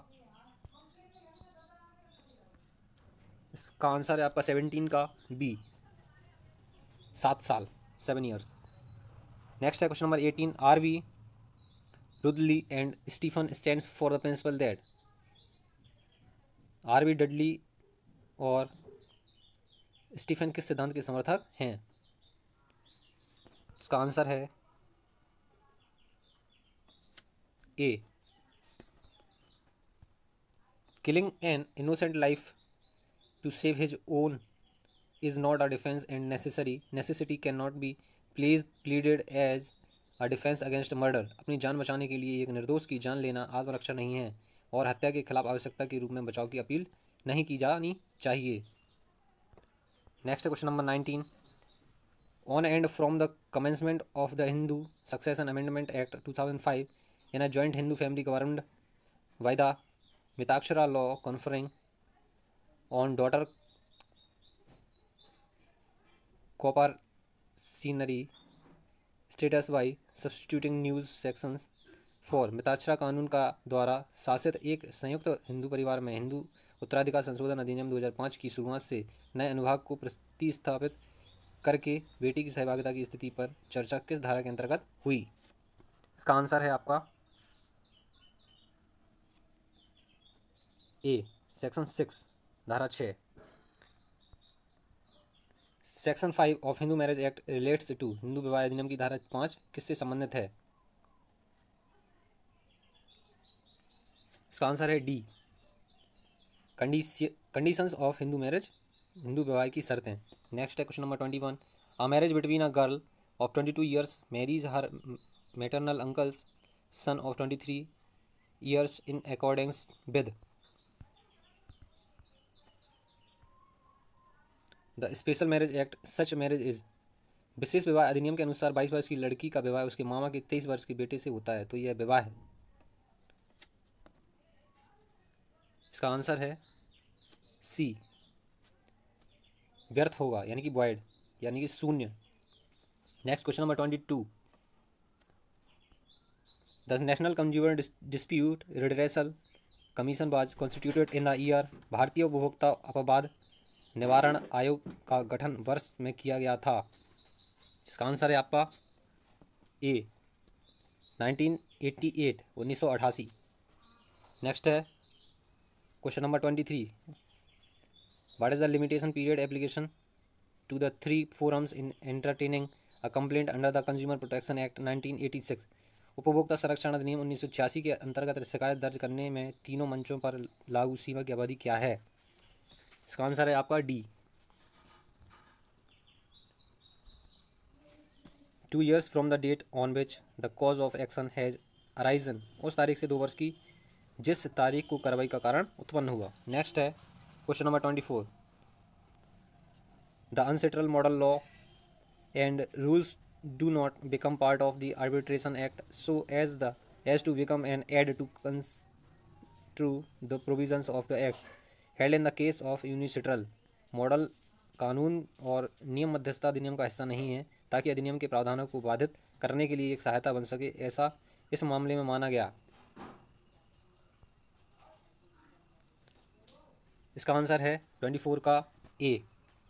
इसका आंसर है आपका सेवनटीन का बी, सात साल, सेवन ईयर्स। नेक्स्ट है question number eighteen, R v Dudley and Stephen stands for the principle that, R v Dudley और स्टीफन किस सिद्धांत के समर्थक हैं? इसका आंसर है A, killing an innocent life to save his own is not a defense and necessary necessity cannot be pleased pleaded as a defense against murder, अपनी जान बचाने के लिए एक निर्दोष की जान लेना आत्मरक्षा नहीं है और हत्या के खिलाफ आवश्यकता के रूप में बचाव की अपील नहीं की जानी चाहिए। Next question number nineteen, on and from the commencement of the Hindu succession amendment act two thousand five in a joint Hindu family governed by the Mitakshara law conferring on daughter coparcenary status by substituting news sections for, Mitakshara कानून का द्वारा शासित एक संयुक्त हिंदू परिवार में हिंदू उत्तराधिकार संशोधन अधिनियम दो हज़ार पाँच की शुरुआत से नए अनुभाग को प्रतिस्थापित करके बेटी की सहभागिता की स्थिति पर चर्चा किस धारा के अंतर्गत हुई? इसका आंसर है आपका ए, सेक्शन सिक्स, धारा छः। Section five of Hindu marriage act relates to, हिंदू विवाह अधिनियम की धारा पाँच किससे संबंधित है? इसका आंसर है D, conditions of Hindu marriage, हिंदू विवाह की शर्तें। नेक्स्ट है question number twenty one, a marriage between a girl of twenty two years marries her maternal uncle's son of twenty three years in accordings with the special marriage act, such marriage is, विशेष विवाह अधिनियम के अनुसार बाईस वर्ष की लड़की का विवाह उसके मामा के तेईस वर्ष के बेटे से होता है, तो यह विवाह है। इसका आंसर है सी, व्यर्थ होगा, यानी कि वॉइड, यानी कि शून्य। Next question number twenty two, the national consumer dispute redressal commission was constituted in the year, भारतीय उपभोक्ता अपवाद निवारण आयोग का गठन वर्ष में किया गया था। इसका आंसर है आपका ए, नाइनटीन एटी एट, उन्नीस सौ अठासी। नेक्स्ट है question number twenty three, what is the limitation period application to the three forums in entertaining a complaint under the consumer protection act nineteen eighty six, उपभोक्ता संरक्षण अधिनियम उन्नीस सौ छियासी के अंतर्गत शिकायत दर्ज करने में तीनों मंचों पर लागू सीमा की अवधि क्या है? इसका आंसर है आपका D, two years from the date on which the cause of action has arisen, उस तारीख से दो वर्ष की जिस तारीख को कार्रवाई का कारण उत्पन्न हुआ। नेक्स्ट है question number twenty four, the unsettled model law and rules do not become part of the Arbitration Act so as the as to become an aid to construe the provisions of the act held in the case of unilateral model कानून और नियम मध्यस्थता अधिनियम का हिस्सा नहीं है ताकि अधिनियम के प्रावधानों को बाधित करने के लिए एक सहायता बन सके, ऐसा इस मामले में माना गया। इसका आंसर है ट्वेंटी फोर का A.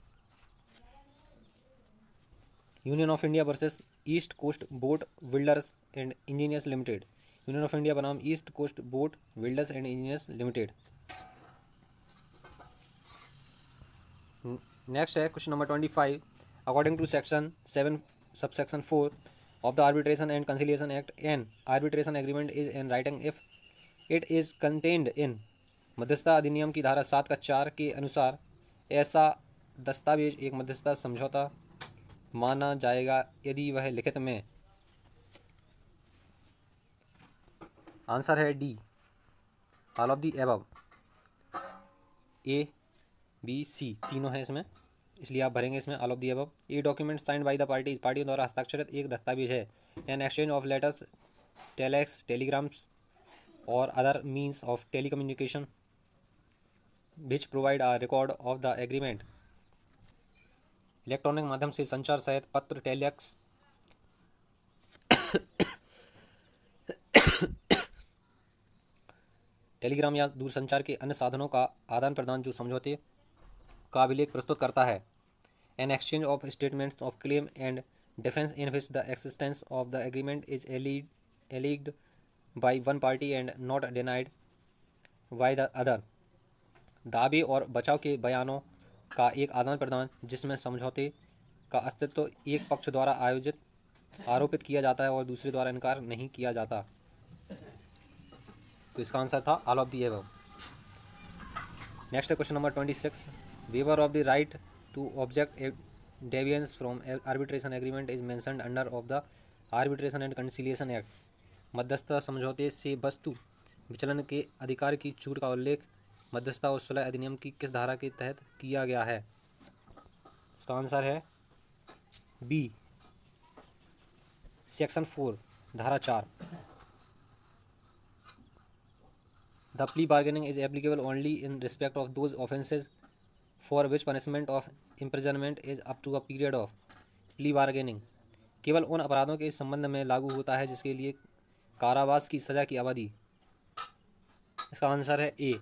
Union of India versus east coast boat builders and engineers limited. Union of India बनाम east coast boat builders and engineers limited. Next है question number twenty five. According to section seven subsection four of the Arbitration and Conciliation Act, an arbitration agreement is in writing if it is contained in मध्यस्थता अधिनियम की धारा सात का चार के अनुसार ऐसा दस्तावेज एक मध्यस्थता समझौता माना जाएगा यदि वह लिखित में। आंसर है D, all of the above. A B C तीनों हैं इसमें, इसलिए आप भरेंगे इसमें ऑल ऑफ दी अबव। ये document signed by the parties, पार्टियों द्वारा हस्ताक्षरित एक दस्तावेज है। An exchange of letters, telex, telegrams or other means of telecommunication which provide a record of the agreement. Electronic माध्यम से संचार सहित पत्र, टेलीक्स टेलीग्राम या दूरसंचार के अन्य साधनों का आदान प्रदान जो समझौते का अभिलेख प्रस्तुत करता है। An exchange of statements of claim and defence in which the existence of the agreement is alleged by one party and not denied by the other. दावे और बचाव के बयानों का एक आदान प्रदान जिसमें समझौते का अस्तित्व एक पक्ष द्वारा आयोजित आरोपित किया जाता है और दूसरे द्वारा इनकार नहीं किया जाता। तो इसका आंसर था all of the above. Next है question number twenty six. Waiver of the right to object a deviance from arbitration agreement is mentioned under of the Arbitration and Conciliation Act। मध्यस्थता समझौते से वस्तु विचलन के अधिकार की छूट का उल्लेख मध्यस्थता और सुलह अधिनियम की किस धारा के तहत किया गया है? इसका आंसर है बी, सेक्शन फोर, धारा चार। The plea bargaining is applicable only in respect of those offences for which punishment of imprisonment is up to a period of plea bargaining। केवल उन अपराधों के संबंध में लागू होता है जिसके लिए कारावास की सजा की अवधि। इसका आंसर है ए,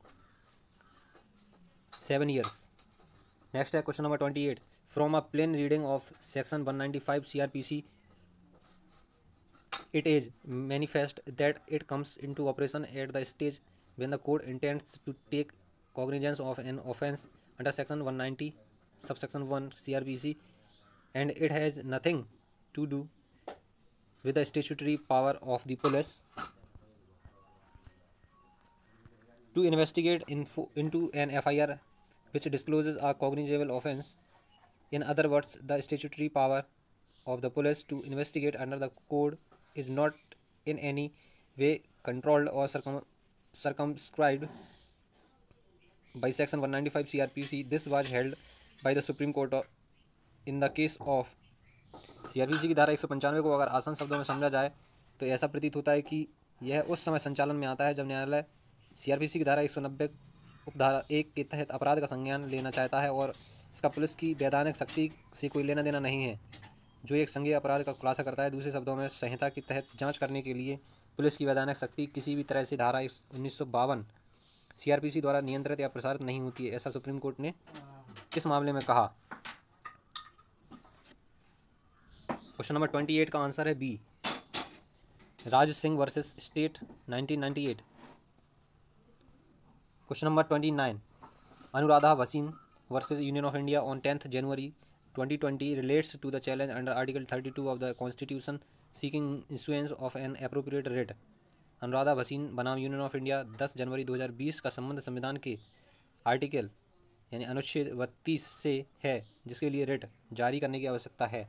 सेवन ईयर्स। नेक्स्ट है question number twenty eight. From a plain reading of section one ninety five C R P C it is manifest that it comes into operation at the stage when the court intends to take cognizance of an offence under section one ninety subsection one C R P C and it has nothing to do with the statutory power of the police to investigate info into an F I R which discloses a cognizable offence. In other words, the statutory power of the police to investigate under the code is not in any way controlled or circum circumscribed by section one ninety-five C R P C. This was held by the Supreme Court in the case of C R P C की धारा एक सौ पंचानवे को अगर आसान शब्दों में समझा जाए तो ऐसा प्रतीत होता है कि यह उस समय संचालन में आता है जब न्यायालय C R P C की धारा एक सौ नब्बे उपधारा एक के तहत अपराध का संज्ञान लेना चाहता है और इसका पुलिस की वैधानिक शक्ति से कोई लेना देना नहीं है जो एक संज्ञेय अपराध का खुलासा करता है। दूसरे शब्दों में संहिता के तहत जांच करने के लिए पुलिस की वैधानिक शक्ति किसी भी तरह से धारा उन्नीस सौ बावन सीआरपीसी द्वारा नियंत्रित या प्रसारित नहीं होती है, ऐसा सुप्रीम कोर्ट ने किस मामले में कहा? क्वेश्चन नंबर ट्वेंटी एट का आंसर है B, Raj Singh versus state nineteen ninety eight. Question number twenty nine, Anuradha Bhasin versus union of India on tenth January twenty twenty relates to the challenge under Article thirty-two of the Constitution seeking issuance of an appropriate writ। Anuradha Bhasin बनाम union of India दस जनवरी दो हज़ार बीस का संबंध संविधान के article यानी अनुच्छेद बत्तीस से है जिसके लिए रिट जारी करने की आवश्यकता है।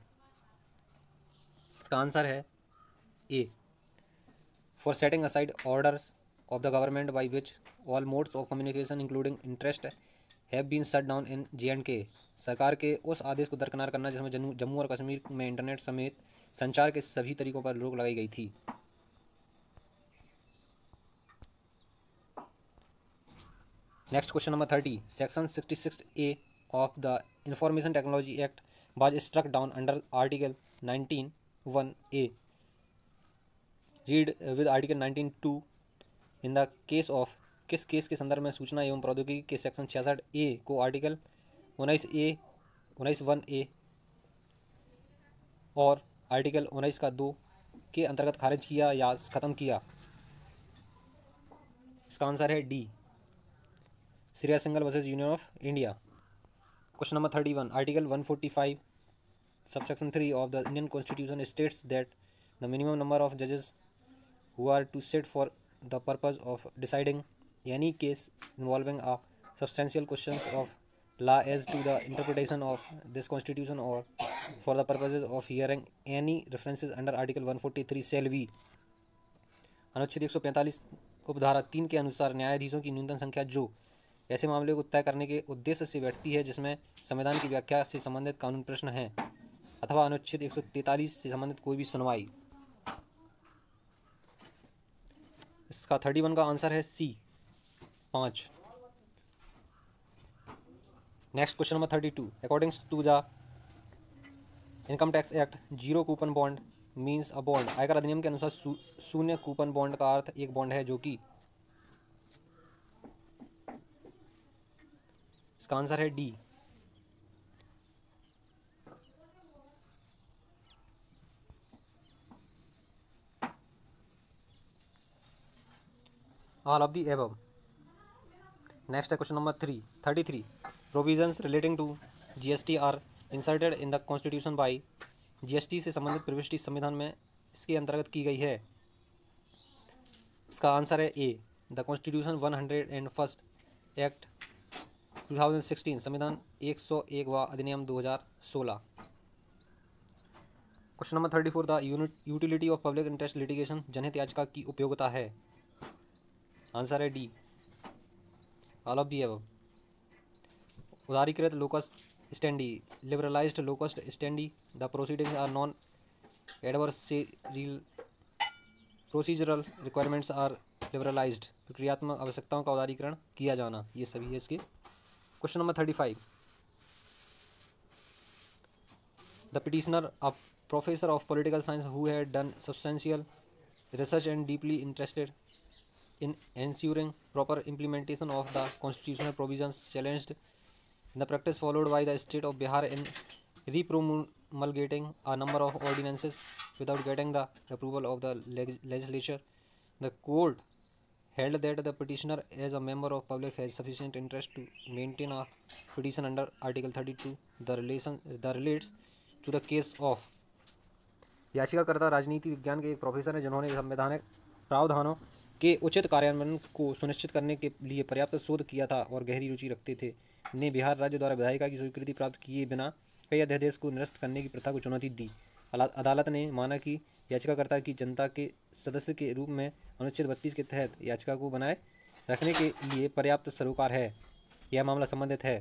इसका आंसर है A, for setting aside orders of the government by which all modes of communication including internet have been shut down in J and K सरकार के उस आदेश को दरकिनार करना जिसमें जम्मू जम्मू और कश्मीर में इंटरनेट समेत संचार के सभी तरीकों पर रोक लगाई गई थी। Next question number thirty, section sixty six A of the information technology act was struck down under article nineteen one A. Read with article nineteen two in the case of, किस केस के संदर्भ में सूचना एवं प्रौद्योगिकी के section छियासठ ए को आर्टिकल उन्नीस ए उन्नीस वन ए और आर्टिकल उन्नीस का दो के अंतर्गत खारिज किया या ख़त्म किया? इसका आंसर है D, Shreya Singhal versus union of India. Question number thirty one, article one forty five subsection three of the Indian constitution states that the minimum number of जजेस who are to sit for the purpose of deciding any case involving a substantial questions of law as to the interpretation of this constitution or for the purposes of hearing any references under article one forty-three shall be। अनुच्छेद एक सौ पैंतालीस उपधारा तीन के अनुसार न्यायाधीशों की न्यूनतम संख्या जो ऐसे मामले को तय करने के उद्देश्य से बैठती है जिसमें संविधान की व्याख्या से संबंधित कानून प्रश्न हैं, अथवा अनुच्छेद एक सौ तैंतालीस से संबंधित कोई भी सुनवाई। इसका थर्टी वन का आंसर है सी, पाँच। Next question number thirty two, according to the income tax act zero coupon bond means a bond. आयकर अधिनियम के अनुसार शून्य कूपन बॉन्ड का अर्थ एक बॉन्ड है जो कि, इसका आंसर है D, all of the above। Next है question number three thirty three, provisions relating to GST are inserted in the constitution by. GST से संबंधित प्रविष्टि संविधान में इसके अंतर्गत की गई है। इसका आंसर है A, the constitution one hundred and first act two thousand sixteen, संविधान एक सौ एक व अधिनियम दो हज़ार सोलह। Question number thirty four, the utility of public interest litigation, जनहित याचिका की उपयोगिता है। आंसर है D, all of the above. उदारीकृत locus standi, liberalised locus standi, the proceedings are non adversarial, procedural requirements are liberalised, प्रक्रियात्मक आवश्यकताओं का उदारीकरण किया जाना, ये सभी है इसके। Question number thirty five, the petitioner a professor of political science who had done substantial research and deeply interested in ensuring proper implementation of the constitutional provisions challenged the practice followed by the state of Bihar in repromulgating a number of ordinances without getting the approval of the legislature. The court held that the petitioner as a member of public has sufficient interest to maintain a petition under article thirty-two the relation the relates to the case of। याचिकाकर्ता राजनीति विज्ञान के एक professor हैं जिन्होंने संवैधानिक प्रावधानों के उचित कार्यान्वयन को सुनिश्चित करने के लिए पर्याप्त शोध किया था और गहरी रुचि रखते थे, ने बिहार राज्य द्वारा विधायिका की स्वीकृति प्राप्त किए बिना कई अध्यादेश को निरस्त करने की प्रथा को चुनौती दी। अदालत ने माना कि याचिकाकर्ता की जनता के सदस्य के रूप में अनुच्छेद बत्तीस के तहत याचिका को बनाए रखने के लिए पर्याप्त सरोकार है। यह मामला संबंधित है।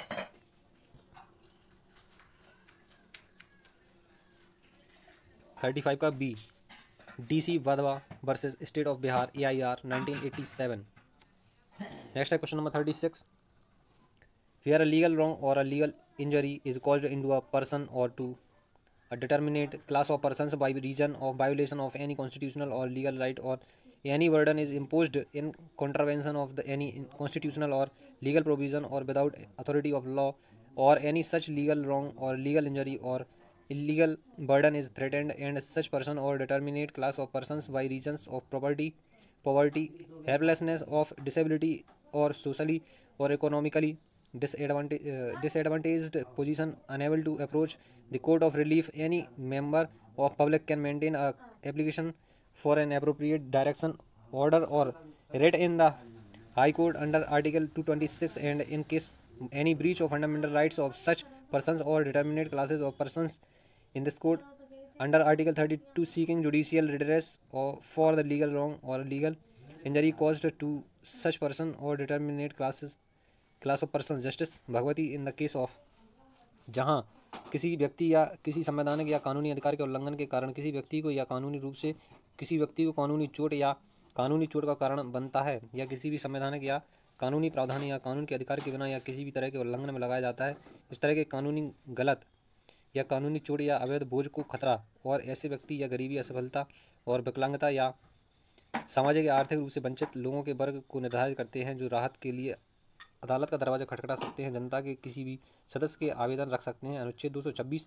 थर्टी फाइव का B, DC Wadhwa versus state of Bihar A I R nineteen eighty seven. Next है question number thirty six, where a legal wrong or a legal injury is caused into a person or to a determinate class of persons by reason of violation of any constitutional or legal right or any burden is imposed in contravention of the any constitutional or legal provision और without authority of law or any such legal wrong or legal injury or illegal burden is threatened and such person or determinate class of persons by reasons of property, poverty, helplessness of disability or socially or economically disadvantaged, uh, disadvantaged position unable to approach the court of relief. Any member of public can maintain a application for an appropriate direction order or writ in the high court under article two twenty-six and in case any breach of fundamental rights of such persons or determinate classes of persons in this court under article thirty-two seeking judicial redress or for the legal wrong or legal injury caused to such person or determinate classes class of persons. Justice Bhagwati in the case of जहाँ किसी व्यक्ति या किसी संवैधानिक या कानूनी अधिकार के उल्लंघन के कारण किसी व्यक्ति को या कानूनी रूप से किसी व्यक्ति को कानूनी चोट या कानूनी चोट का कारण बनता है, या किसी भी संवैधानिक या कानूनी प्रावधान या कानून के अधिकार के बिना या किसी भी तरह के उल्लंघन में लगाया जाता है, इस तरह के कानूनी गलत या कानूनी चोट या अवैध बोझ को खतरा और ऐसे व्यक्ति या गरीबी, असफलता और विकलांगता या सामाजिक या आर्थिक रूप से वंचित लोगों के वर्ग को निर्धारित करते हैं, जो राहत के लिए अदालत का दरवाजा खटखटा सकते हैं, जनता के किसी भी सदस्य के आवेदन रख सकते हैं। अनुच्छेद दो सौ छब्बीस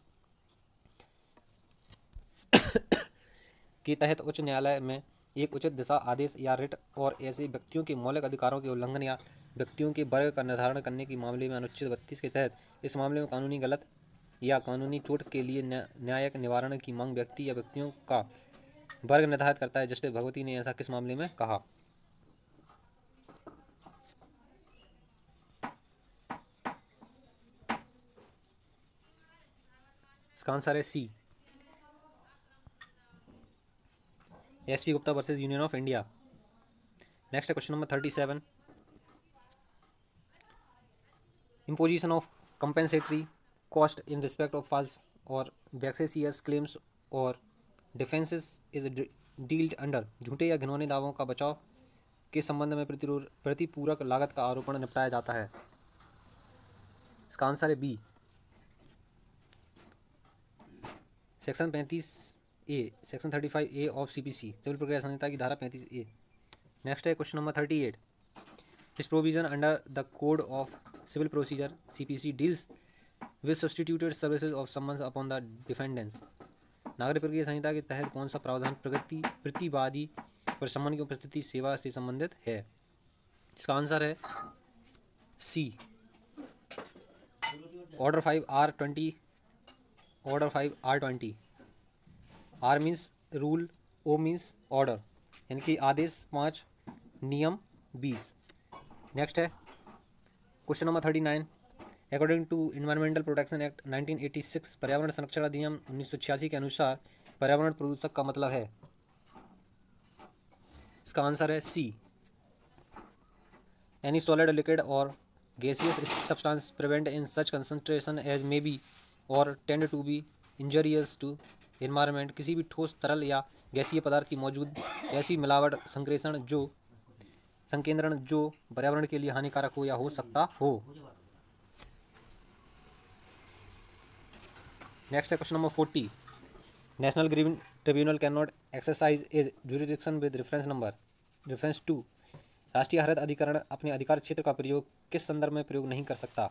के तहत उच्च न्यायालय में एक उचित दिशा आदेश या रिट और ऐसे व्यक्तियों के मौलिक अधिकारों के उल्लंघन या व्यक्तियों के वर्ग का निर्धारण करने के मामले में अनुच्छेद बत्तीस के तहत इस मामले में कानूनी गलत या कानूनी चोट के लिए न्यायिक निवारण की मांग व्यक्ति या व्यक्तियों का वर्ग निर्धारित करता है। जस्टिस भगवती ने ऐसा किस मामले में कहा? इसका आंसर है C, S P Gupta versus union of India. Next है question number thirty seven, imposition of compensatory cost in respect of false or vexatious claims or defenses is dealt under। झूठे या घिनौने दावों का बचाव के संबंध में प्रतिरोध प्रतिपूरक लागत का आरोपण निपटाया जाता है। इसका आंसर है बी, सेक्शन पैंतीस A, section thirty five A of CPC, civil प्रक्रिया संहिता की धारा पैंतीस ए। नेक्स्ट है question number thirty eight, This provision under the Code of Civil Procedure C P C deals with substituted services of summons upon the defendants। नागरिक प्रक्रिया संहिता के तहत कौन सा प्रावधान प्रगति प्रतिवादी पर सम्मन की उपस्थिति सेवा से संबंधित है? इसका आंसर है C, order five R twenty, order five R twenty. R means rule, O means order, यानी कि आदेश पाँच, नियम बीस। नेक्स्ट है question number thirty nine, according to environmental protection act nineteen eighty six, पर्यावरण संरक्षण अधिनियम उन्नीस सौ छियासी के अनुसार पर्यावरण प्रदूषक का मतलब है? इसका आंसर है C, any solid, liquid or gaseous substance prevent in such concentration as may be or tend to be injurious to environment. किसी भी ठोस, तरल या गैसीय पदार्थ की मौजूद ऐसी मिलावट, संक्रेषण जो संकेंद्रण जो पर्यावरण के लिए हानिकारक हो या हो सकता हो। नेक्स्ट है question number forty, national green tribunal can not exercise is jurisdiction with reference number reference to. राष्ट्रीय हरित अधिकरण अपने अधिकार क्षेत्र का प्रयोग किस संदर्भ में प्रयोग नहीं कर सकता?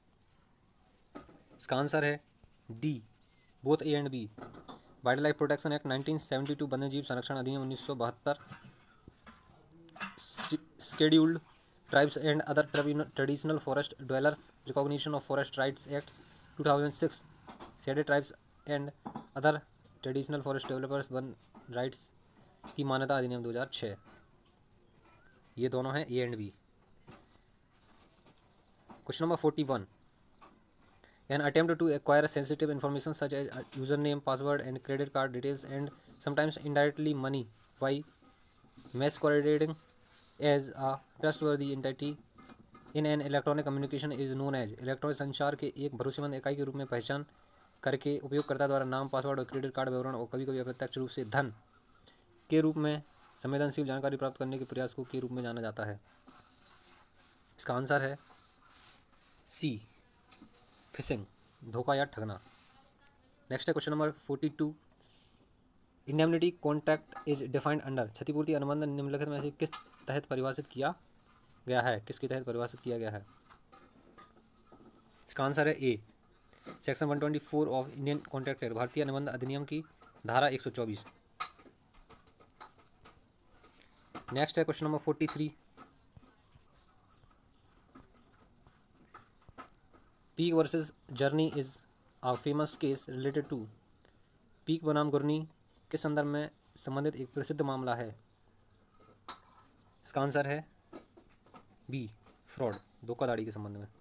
इसका आंसर है D, both A and B. Wild life protection act nineteen seventy two, वन्यजीव संरक्षण अधिनियम उन्नीस सौ बहत्तर, Scheduled Tribes and Other Traditional Forest Dwellers Recognition of Forest Rights Act two thousand six, Shaded Tribes and Other Traditional Forest Developers वन rights की मान्यता अधिनियम दो हज़ार छह। ये दोनों हैं A and B. Question number forty one, An attempt to acquire sensitive information such as username, password and credit card details and sometimes indirectly money by masquerading as a trustworthy entity in an electronic communication is known as। Electronic संचार के एक भरोसेमंद इकाई के रूप में पहचान करके उपयोगकर्ता द्वारा नाम, पासवर्ड और क्रेडिट कार्ड विवरण और कभी कभी अप्रत्यक्ष रूप से धन के रूप में संवेदनशील जानकारी प्राप्त करने के प्रयास को के रूप में जाना जाता है। इसका आंसर है सी, फिशिंग, धोखा या ठगना। नेक्स्ट है question number forty two, indemnity contract is defined under. क्षतिपूर्ति अनुबंध निम्नलिखित में से किस तहत परिभाषित किया गया है? किसके तहत परिभाषित किया गया है? इसका आंसर है A, section one twenty four of Indian contract act, भारतीय अनुबंध अधिनियम की धारा एक सौ चौबीस। नेक्स्ट है question number forty three, Peek versus Gurney is a famous case related to. Peek बनाम गुर्नी के संदर्भ में संबंधित एक प्रसिद्ध मामला है। इसका आंसर है बी, फ्रॉड, धोखाधड़ी के संबंध में।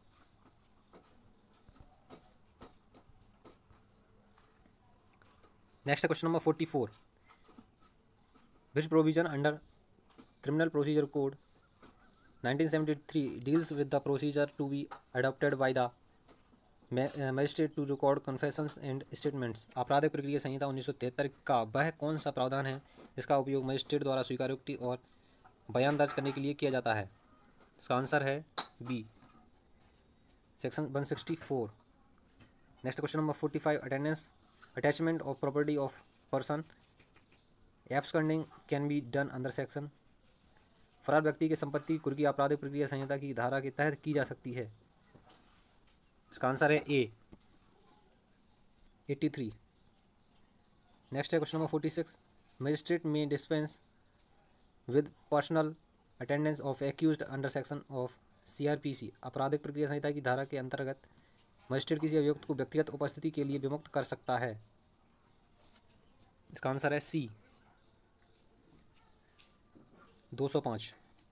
नेक्स्ट है question number forty four, which provision under criminal procedure code nineteen seventy three deals with the procedure to be adopted by the magistrate to record confessions and statements. आपराधिक प्रक्रिया संहिता उन्नीस सौ तिहत्तर का वह कौन सा प्रावधान है जिसका उपयोग मजिस्ट्रेट द्वारा स्वीकारोक्ति और बयान दर्ज करने के लिए किया जाता है? इसका आंसर है B, section one sixty four. Next question number forty five, attendance attachment of property of person absconding can be done under section. फरार व्यक्ति की संपत्ति कुर्की आपराधिक प्रक्रिया संहिता की धारा के तहत की जा सकती है। इसका आंसर है ए, एट्टी थ्री। नेक्स्ट है question number forty six, magistrate may dispense with personal attendance of accused under section of CrPC. आपराधिक प्रक्रिया संहिता की धारा के अंतर्गत मजिस्ट्रेट किसी अभियुक्त को व्यक्तिगत उपस्थिति के लिए विमुक्त कर सकता है। इसका आंसर है सी, दो सौ पाँच,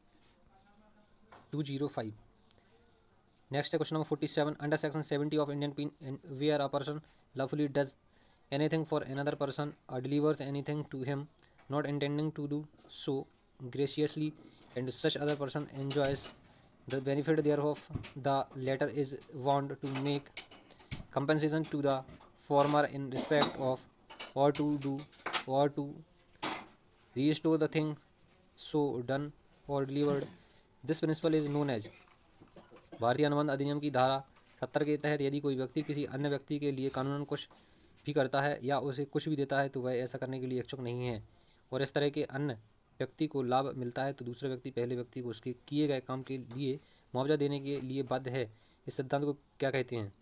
टू जीरो फाइव। नेक्स्ट है question number forty seven, under section seventy of Indian penal where a person lawfully does anything for another person or delivers anything to him not intending to do so graciously and such other person enjoys the benefit thereof, the latter is bound to make compensation to the former in respect of or to do or to restore the thing so done or delivered. This principle is known as। भारतीय अनुबंध अधिनियम की धारा सत्तर के तहत यदि कोई व्यक्ति किसी अन्य व्यक्ति के लिए कानूनन कुछ भी करता है या उसे कुछ भी देता है तो वह ऐसा करने के लिए इच्छुक नहीं है और इस तरह के अन्य व्यक्ति को लाभ मिलता है तो दूसरे व्यक्ति पहले व्यक्ति को उसके किए गए काम के लिए मुआवजा देने के लिए बाध्य है। इस सिद्धांत को क्या कहते हैं?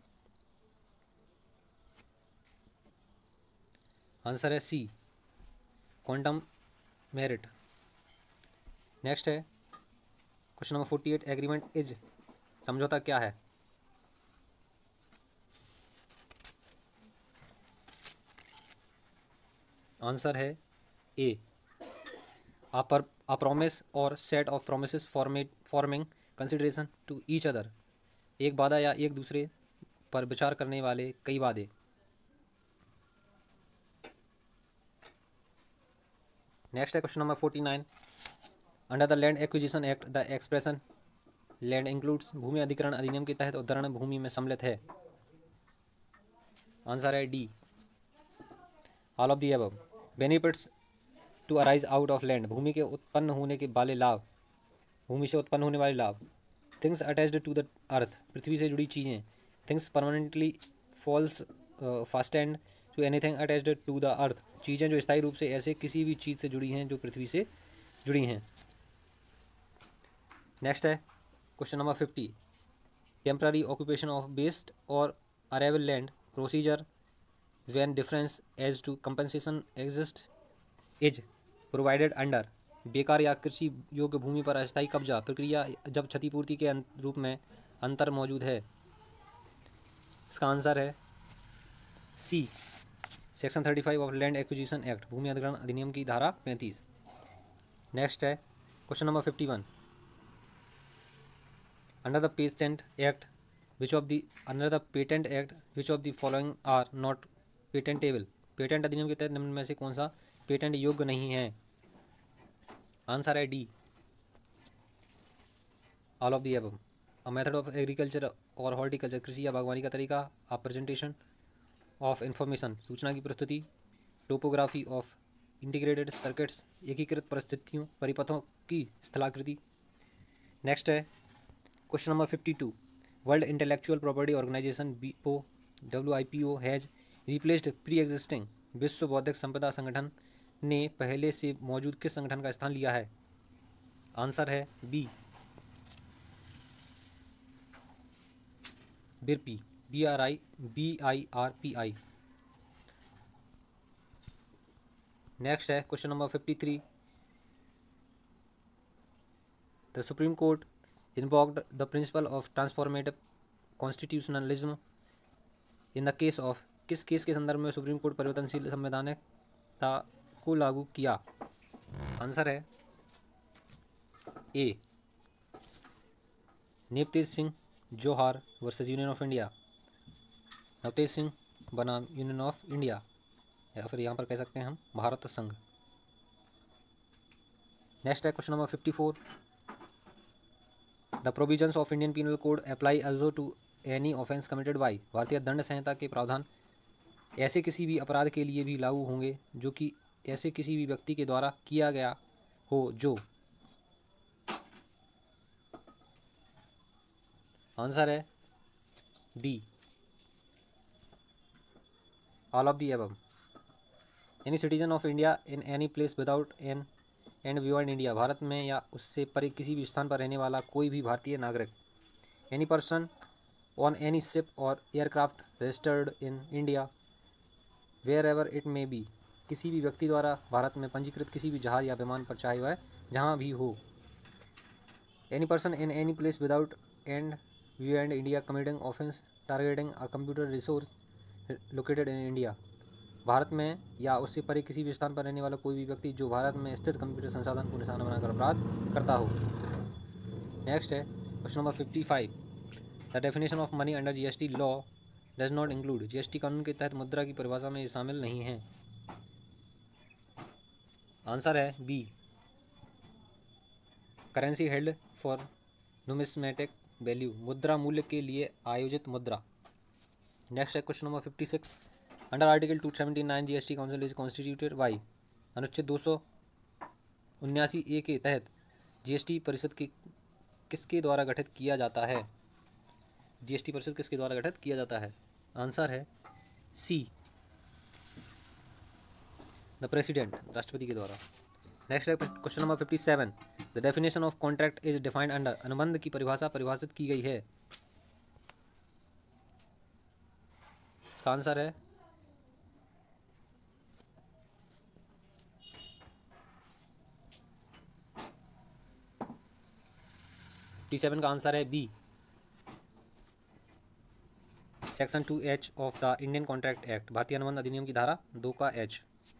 आंसर है सी, क्वांटम मेरिट। नेक्स्ट है question number forty eight, agreement is समझौता क्या है? आंसर है ए, a promise or set of promises forming consideration to each other। एक वादा या एक दूसरे पर विचार करने वाले कई वादे। नेक्स्ट है question number forty nine, under the land acquisition act the expression land includes. भूमि अधिग्रहण अधिनियम के तहत उद्धरण भूमि में सम्मिलित है। आंसर है D, all of the above. Benefits to arise out of land. भूमि के उत्पन्न होने के वाले लाभ, भूमि से उत्पन्न होने वाले लाभ। Things attached to the earth, पृथ्वी से जुड़ी चीज़ें। Things permanently falls fastened to anything attached to the earth, चीज़ें जो स्थायी रूप से ऐसे किसी भी चीज़ से जुड़ी हैं जो पृथ्वी से जुड़ी हैं। नेक्स्ट है question number fifty, temporary occupation of based or arable land procedure when difference as to compensation exist is provided under. बेकार या कृषि योग्य भूमि पर अस्थायी कब्जा प्रक्रिया जब क्षतिपूर्ति के रूप में अंतर मौजूद है। इसका आंसर है C, section thirty five of land acquisition act, भूमि अधिग्रहण अधिनियम की धारा पैंतीस। नेक्स्ट है question number fifty one, under the patent act which of the under the patent act which of the following are not patentable. Patent अधिनियम के तहत निम्न में से कौन सा पेटेंट योग्य नहीं है? आंसर है D, all of the above. A method of agriculture or horticulture, कृषि या बागवानी का तरीका। अ प्रेजेंटेशन ऑफ इंफॉर्मेशन, सूचना की प्रस्तुति। टोपोग्राफी ऑफ इंटीग्रेटेड सर्किट्स, एकीकृत परिस्थितियों परिपथों की स्थलाकृति। नेक्स्ट है question number fifty two, world intellectual property organisation B O W I P O has replaced pre existing. विश्व बौद्धिक संपदा संगठन ने पहले से मौजूद किस संगठन का स्थान लिया है? आंसर है B, BIRPI, B R I B I R P I. Next है question number fifty three, the supreme court invoked the principle of transformative constitutionalism in the case of. किस केस के संदर्भ में सुप्रीम कोर्ट परिवर्तनशील संवैधानिकता को लागू किया? Answer है ए, Navtej Singh Johar versus union of India. Navtej Singh बनाम यूनियन ऑफ इंडिया, या फिर यहाँ पर कह सकते हैं हम भारत संघ। नेक्स्ट है question number fifty four, the provisions of Indian penal code apply also to any offence committed by, भारतीय दंड संहिता के प्रावधान ऐसे किसी भी अपराध के लिए भी लागू होंगे जो कि ऐसे किसी भी व्यक्ति के द्वारा किया गया हो जो, आंसर है D, all of the above. Any citizen of India in any place without an and beyond India, भारत में या उससे परे किसी भी स्थान पर रहने वाला कोई भी भारतीय नागरिक। Any person on any ship or aircraft registered in India wherever it may be, किसी भी व्यक्ति द्वारा भारत में पंजीकृत किसी भी जहाज या विमान पर चाहे वह जहाँ भी हो। Any person in any place without and beyond India committing offence targeting a computer resource located in India, भारत में या उससे परे किसी भी स्थान पर रहने वाला कोई भी व्यक्ति जो भारत में स्थित कंप्यूटर संसाधन को निशाना बनाकर अपराध करता हो। नेक्स्ट है question number fifty five, the definition of money under GST law does not include, GST कानून के तहत मुद्रा की परिभाषा में ये शामिल नहीं है। आंसर है B, currency held for numismatic value, मुद्रा मूल्य के लिए आयोजित मुद्रा। नेक्स्ट है question number fifty six, under article two seventy nine GST council is constituted by, अनुच्छेद दो सौ उन्यासी ए के तहत जीएसटी परिषद की किसके द्वारा गठित किया जाता है, जीएसटी परिषद किसके द्वारा गठित किया जाता है। आंसर है सी, द प्रेसिडेंट, राष्ट्रपति के द्वारा। नेक्स्ट है question number fifty seven, the definition of contract is defined under, अनुबंध की परिभाषा परिभाषित की गई है। इसका आंसर है फिफ्टी सेवन का आंसर है B, section two H of the Indian contract act, भारतीय अनुबंध अधिनियम की धारा दो का H.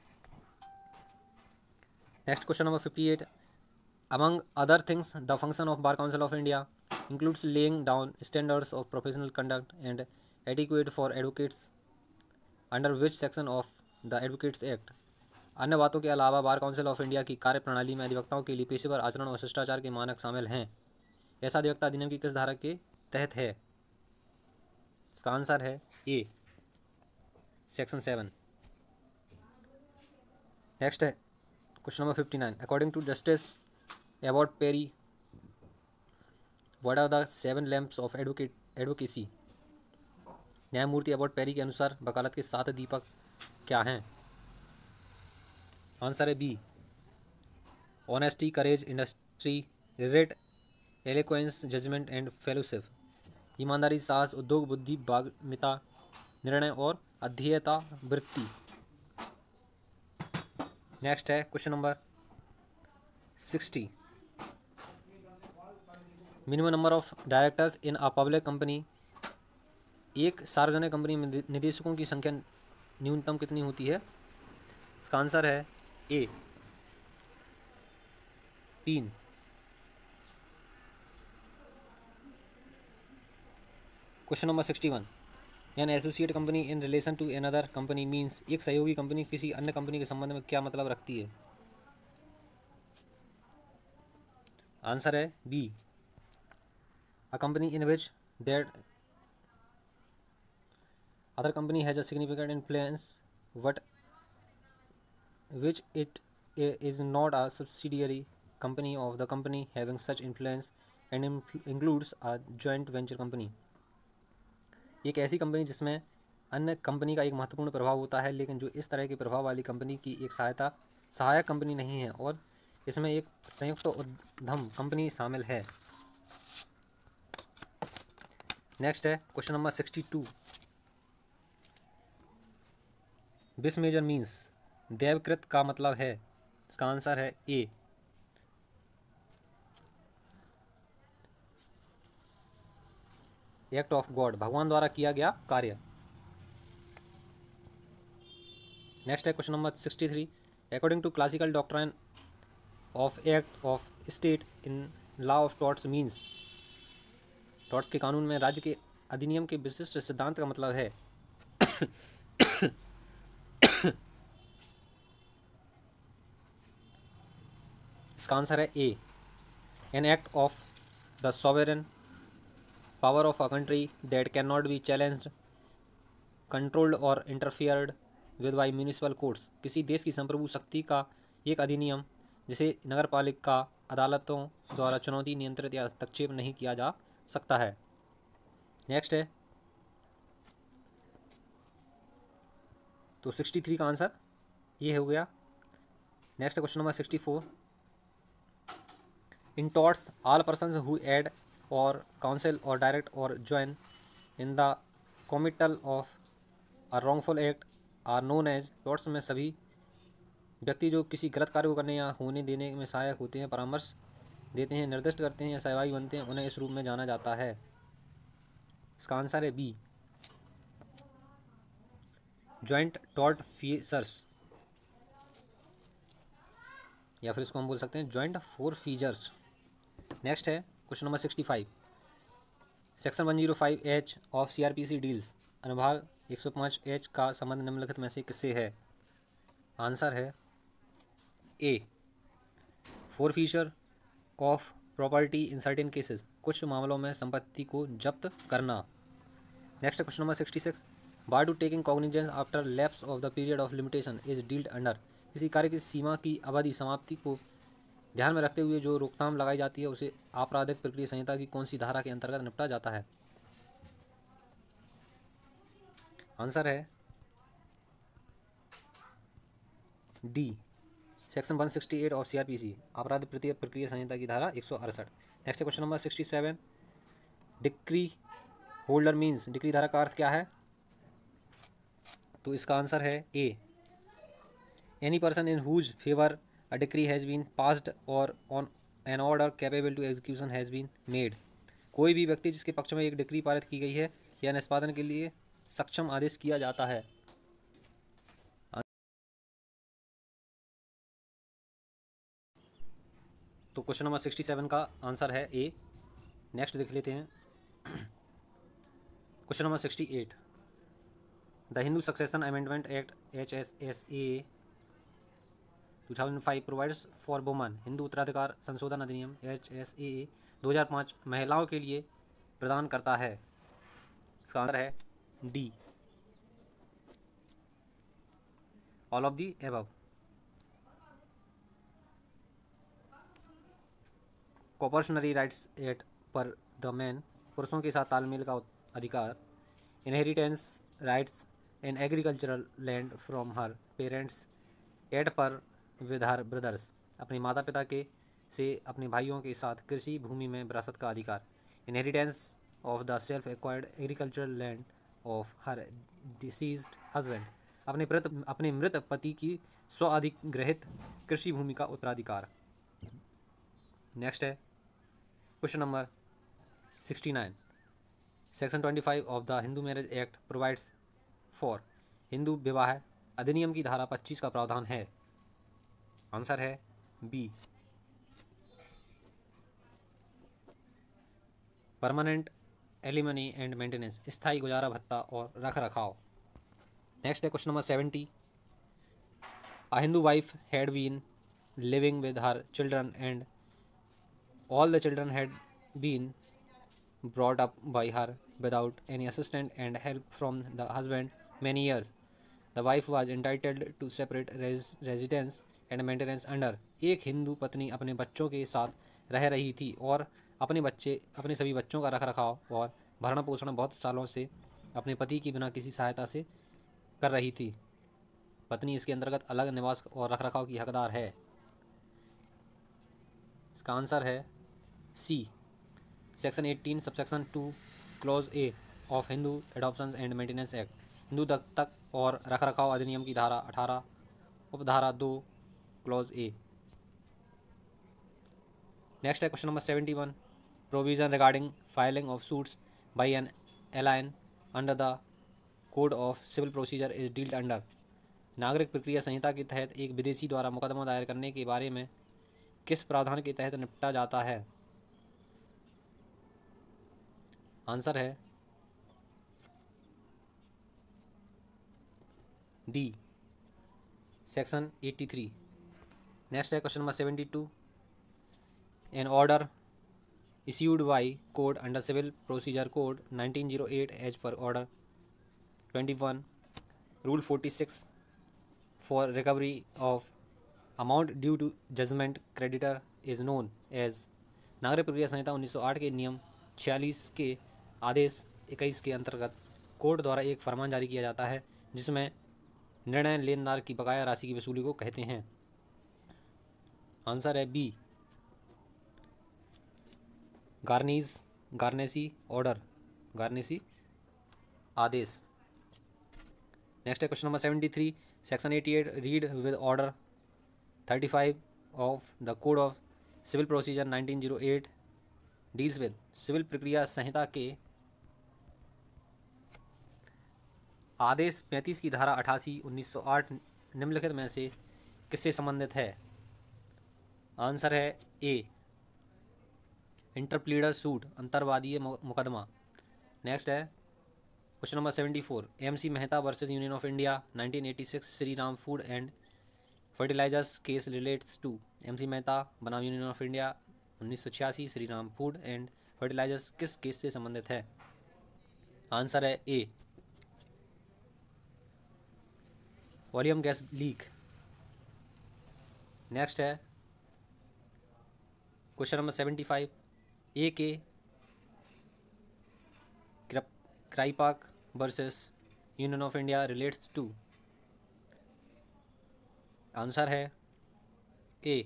Next question number fifty eight, among other things the function of bar council of India includes laying down standards of professional conduct and adequate for advocates under which section of the advocates act, अन्य बातों के अलावा bar council of India की कार्यप्रणाली में अधिवक्ताओं के लिए पेशेवर आचरण और शिष्टाचार के मानक शामिल हैं, ऐसा अधिवक्ता अधिनियम की किस धारा के तहत है। इसका आंसर है ए, सेक्शन सेवन। नेक्स्ट है question number fifty nine, according to justice Abbott Parry what are the seven lamps of advocate advocacy, न्यायमूर्ति एबॉट पेरी के अनुसार वकालत के सात दीपक क्या हैं। आंसर है B, honesty, courage, industry, wit, eloquence, judgement and fellowship, ईमानदारी, साहस, उद्योग बुद्धि, बाग्मिता, निर्णय और अध्येयता वृत्ति। नेक्स्ट है question number sixty, minimum number of directors in a public company, एक सार्वजनिक कंपनी में निदेशकों की संख्या न्यूनतम कितनी होती है। इसका आंसर है ए, तीन। Question number sixty one, an associate company in relation to an other company means, एक सहयोगी कंपनी किसी अन्य कंपनी के संबंध में क्या मतलब रखती है। आंसर है B, a company in which that other company has a significant influence but which it is not a subsidiary company of the company having such influence and includes a joint venture company, एक ऐसी company जिसमें अन्य company का एक महत्वपूर्ण प्रभाव होता है लेकिन जो इस तरह के प्रभाव वाली कंपनी की एक सहायता सहायक कंपनी नहीं है और इसमें एक संयुक्त उद्यम कंपनी शामिल है। नेक्स्ट है question number sixty two, vis major means, देवकृत का मतलब है। इसका आंसर है ए, एक्ट ऑफ गॉड, भगवान द्वारा किया गया कार्य। नेक्स्ट है question number sixty three, according to classical doctrine of act of state in law of torts means, torts के कानून में राज्य के अधिनियम के विशिष्ट सिद्धांत का मतलब है। इसका आंसर है A, an act of the sovereign power of a country that can not be challenged, controlled or interfered with by municipal courts, किसी देश की संप्रभु शक्ति का एक अधिनियम जिसे नगर पालिका अदालतों द्वारा चुनौती, नियंत्रित या हस्तक्षेप नहीं किया जा सकता है। नेक्स्ट है, तो सिक्सटी थ्री का आंसर ये हो गया। Next question number sixty four, in torts all person who aid or counsel or direct or join in the committal of a wrongful act are known as, torts में सभी व्यक्ति जो किसी गलत कार्य को करने या होने देने में सहायक होते हैं, परामर्श देते हैं, निर्दिष्ट करते हैं या सहभागी बनते हैं, उन्हें इस रूप में जाना जाता है। इसका आंसर है बी, जॉइंट टॉर्ट फीसर्स, या फिर इसको हम बोल सकते हैं जॉइंट फोर फीजर्स। नेक्स्ट है question number sixty five, section one zero five H of C R P C deals, अनुभाग एक सौ पाँच एच का संबंध निम्नलिखित में से किससे है? आंसर है A, forfeiture of property in certain cases, कुछ मामलों में संपत्ति को जब्त करना। Next question number sixty six, bar to taking cognizance after lapse of the period of limitation is dealt under, किसी कार्य की सीमा की अवधि समाप्ति को ध्यान में रखते हुए जो रोकथाम लगाई जाती है उसे आपराधिक प्रक्रिया संहिता की कौन सी धारा के अंतर्गत निपटा जाता है? आंसर है D, section one sixty eight of CrPC, आपराधिक प्रक्रिया संहिता की धारा एक सौ अड़सठ। Next question number sixty seven, decree holder means, decree धारा का अर्थ क्या है? तो इसका आंसर है A, any person in whose favour a decree has been passed or on an order capable to execution has been made, कोई भी व्यक्ति जिसके पक्ष में एक डिक्री पारित की गई है या निष्पादन के लिए सक्षम आदेश किया जाता है। तो क्वेश्चन नंबर सिक्सटी सेवन का आंसर है ए। नेक्स्ट देख लेते हैं question number sixty eight, the Hindu succession amendment act H S S A two thousand five provides for woman, Hindu उत्तराधिकार संशोधन अधिनियम एच एस ए दो हज़ार पाँच महिलाओं के लिए प्रदान करता है। इसका आंसर है D, all of the above. Coparcenary rights act par the man, पुरुषों के साथ तालमेल का अधिकार। Inheritance rights in agricultural land from her parents at par with her brothers, अपने माता पिता के से अपने भाइयों के साथ कृषि भूमि में विरासत का अधिकार। Inheritance of the self acquired agricultural land of her deceased husband, अपने मृत अपने मृत पति की स्व अधिग्रहित कृषि भूमि का उत्तराधिकार। नेक्स्ट है question number sixty nine, section twenty five of the Hindu marriage act provides for, Hindu विवाह अधिनियम की धारा पच्चीस का प्रावधान है। आंसर है B, permanent alimony and maintenance, स्थायी गुजारा भत्ता और रख रखाव। नेक्स्ट है question number seventy, a Hindu wife had been living with her children and all the children had been brought up by her without any assistance and help from the husband many years. The wife was entitled to separate res residence and maintenance under, एक हिंदू पत्नी अपने बच्चों के साथ रह रही थी और अपने बच्चे अपने सभी बच्चों का रख रखाव और भरण पोषण बहुत सालों से अपने पति की बिना किसी सहायता से कर रही थी। पत्नी इसके अंतर्गत अलग निवास और रख रखाव की हकदार है। इसका आंसर है C, section eighteen subsection two clause A of Hindu adoption and maintenance act, Hindu दत्तक और रखरखाव अधिनियम की धारा अठारह उपधारा दो क्लॉज ए। नेक्स्ट है question number seventy one, provision regarding filing of suits by an alien under the code of civil procedure is dealt under, नागरिक प्रक्रिया संहिता के तहत एक विदेशी द्वारा मुकदमा दायर करने के बारे में किस प्रावधान के तहत निपटा जाता है? आंसर है D, section eighty three. Next है question number seventy two, an order issued by court under Civil Procedure Code nineteen oh eight as per order twenty-one, Rule forty-six for recovery of amount due to judgment creditor is known as नागरिक प्रक्रिया संहिता उन्नीस सौ आठ के नियम छियालीस के आदेश इक्कीस के अंतर्गत कोर्ट द्वारा एक फरमान जारी किया जाता है जिसमें निर्णय लेनदार की बकाया राशि की वसूली को कहते हैं। आंसर है B, garnishee garnishee order, garnishee आदेश। नेक्स्ट है question number seventy three, section eighty eight read with order thirty five of the code of civil procedure nineteen O eight deals with civil प्रक्रिया संहिता के आदेश पैंतीस की धारा अठासी उन्नीस सौ आठ निम्नलिखित में से किससे संबंधित है? आंसर है ए, इंटरप्लीडर सूट, अंतर्वादीय मुकदमा। नेक्स्ट है question number seventy four, M C Mehta versus union of India nineteen eighty six Shri Ram food and fertilisers case relates to. M C Mehta बनाम यूनियन ऑफ इंडिया उन्नीस सौ छियासी Shri Ram food and fertilisers किस केस से संबंधित है? आंसर है A, oleum gas leak. Next है question number seventy five, A K Kraipak versus union of India relates to. Answer है ए,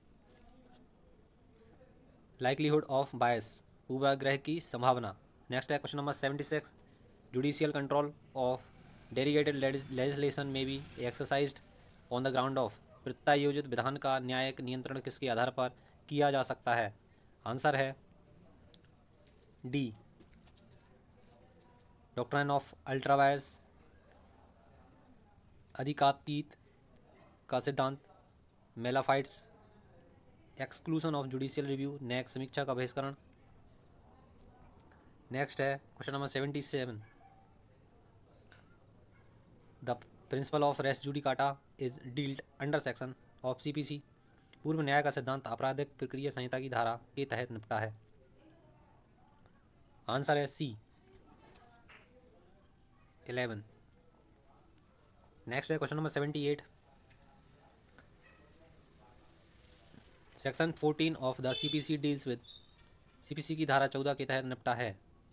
लाइकलीहुड ऑफ बायस, पूर्वाग्रह की संभावना। नेक्स्ट है question number seventy six, judicial control of delegated legislation may be exercised on the ground of. प्रत्यायोजित विधान का न्यायिक नियंत्रण किसके आधार पर किया जा सकता है? आंसर है डी, डॉक्ट्रिन ऑफ अल्ट्रावायस, अधिकातीत का सिद्धांत, mala fides, exclusion of judicial review, next समीक्षा का बहिष्करण। नेक्स्ट है question number seventy seven, the principle of res judicata is dealt under section of CPC. पूर्व न्याय का सिद्धांत आपराधिक प्रक्रिया संहिता की धारा के तहत निपटा है। आंसर है सी, इलेवन। नेक्स्ट है question number seventy eight, section fourteen of the CPC deals with. CPC की धारा चौदह के तहत निपटा है।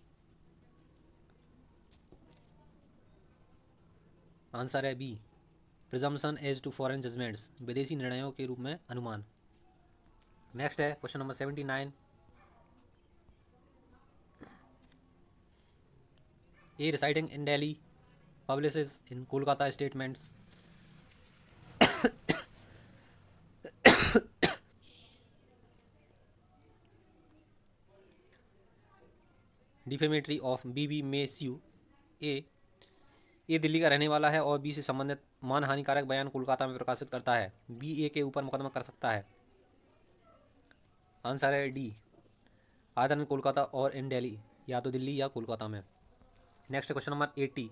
आंसर है B, presumption as to foreign judgments, विदेशी निर्णयों के रूप में अनुमान। नेक्स्ट है question number seventy nine, A residing in Delhi publishes in Kolkata statements defamatory of B B may sue. A, ये दिल्ली का रहने वाला है और बी से संबंधित मानहानिकारक बयान कोलकाता में प्रकाशित करता है। बी ए के ऊपर मुकदमा कर सकता है। आंसर है डी, आदर इन कोलकाता और इन दिल्ली, या तो दिल्ली या कोलकाता में। Next question number eighty,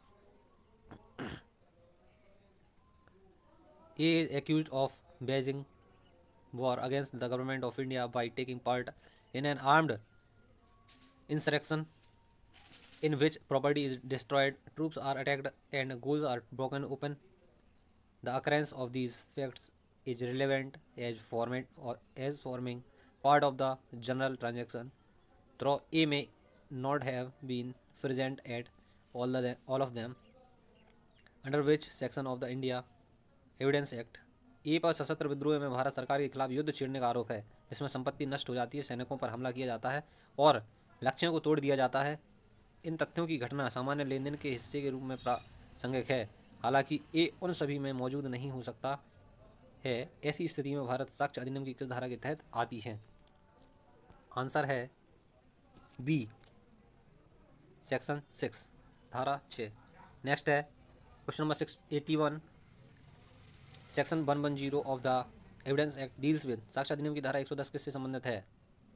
A is accused of waging war against the government of India by taking part in an armed insurrection in which property is destroyed, troops are attacked and goals are broken open. The occurrence of these facts is relevant as format or as forming part of the general transaction, though A may not have been present at all the all of them. Under which section of the India Evidence Act? A पर सशस्त्र विद्रोह में भारत सरकार के खिलाफ युद्ध छेड़ने का आरोप है, जिसमें संपत्ति नष्ट हो जाती है, सैनिकों पर हमला किया जाता है और लक्ष्यों को तोड़ दिया जाता है। इन तथ्यों की घटना सामान्य लेन देन के हिस्से के रूप में प्रासंगिक है, हालांकि ए उन सभी में मौजूद नहीं हो सकता है। ऐसी स्थिति में भारत साक्ष्य अधिनियम की किस धारा के तहत आती है? आंसर है बी, सेक्शन सिक्स, धारा छः। नेक्स्ट है question number six eighty one, section one one zero of the evidence act deals with. साक्ष्य अधिनियम की धारा एक सौ दस किससे संबंधित है?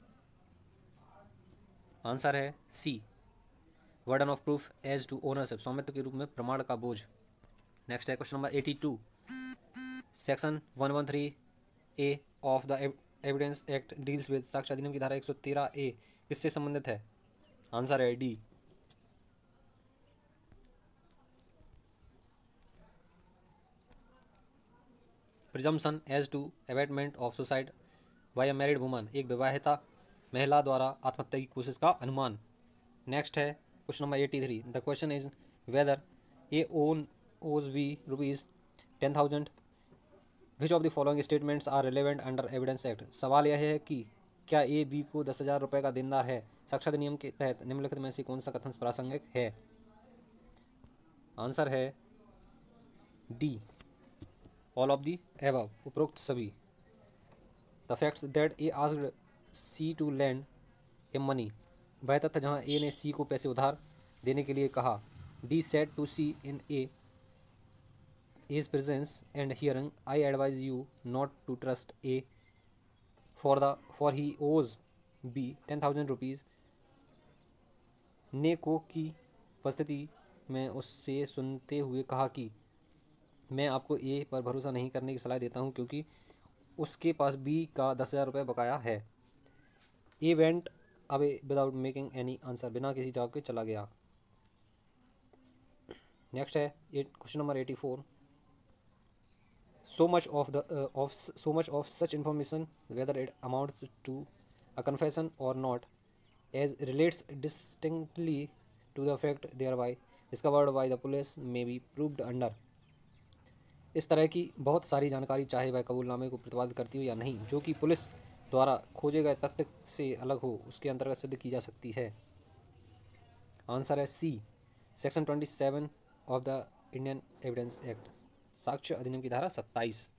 आंसर है C, burden of proof as to ownership, स्वामित्व के रूप में प्रमाण का बोझ। नेक्स्ट है question number eighty two, section one one three A of the evidence act deals with, साक्ष्य अधिनियम की धारा एक सौ तेरह ए किससे संबंधित है? आंसर है D. Presumption as to abetment of suicide by a married woman, एक विवाहिता महिला द्वारा आत्महत्या की कोशिश का अनुमान। नेक्स्ट है question number eighty three. The question is whether A own owes B rupees ten thousand which of the following statements are relevant under evidence act. सवाल यह है कि क्या ए बी को दस हज़ार रुपये का देनदार है? साक्ष्य अधिनियम के तहत निम्नलिखित में से कौन सा कथन प्रासंगिक है? आंसर है D, all of the above, उपरोक्त सभी। The facts that A asked C to lend A money, वह तथ्य जहाँ ए ने सी को पैसे उधार देने के लिए कहा। D said to C in A his presence and hearing, I advise you not to trust A for the for he owes B ten thousand rupees। ने को की उपस्थिति में उससे सुनते हुए कहा कि मैं आपको ए पर भरोसा नहीं करने की सलाह देता हूँ क्योंकि उसके पास बी का दस हज़ार रुपये बकाया है। A went away without making any answer, बिना किसी जवाब के चला गया। नेक्स्ट है question number eighty four. So much of the uh, of so much of such information, whether it amounts to a confession or not, as relates distinctly to the fact thereby discovered by the police, may be proved under। इस तरह की बहुत सारी जानकारी, चाहे वह कबूलनामे को प्रतिपादित करती हो या नहीं, जो कि पुलिस द्वारा खोजे गए तथ्य से अलग हो, उसके अंतर्गत सिद्ध की जा सकती है। आंसर है C, section twenty seven of the Indian evidence act, साक्ष्य अधिनियम की धारा सत्ताईस।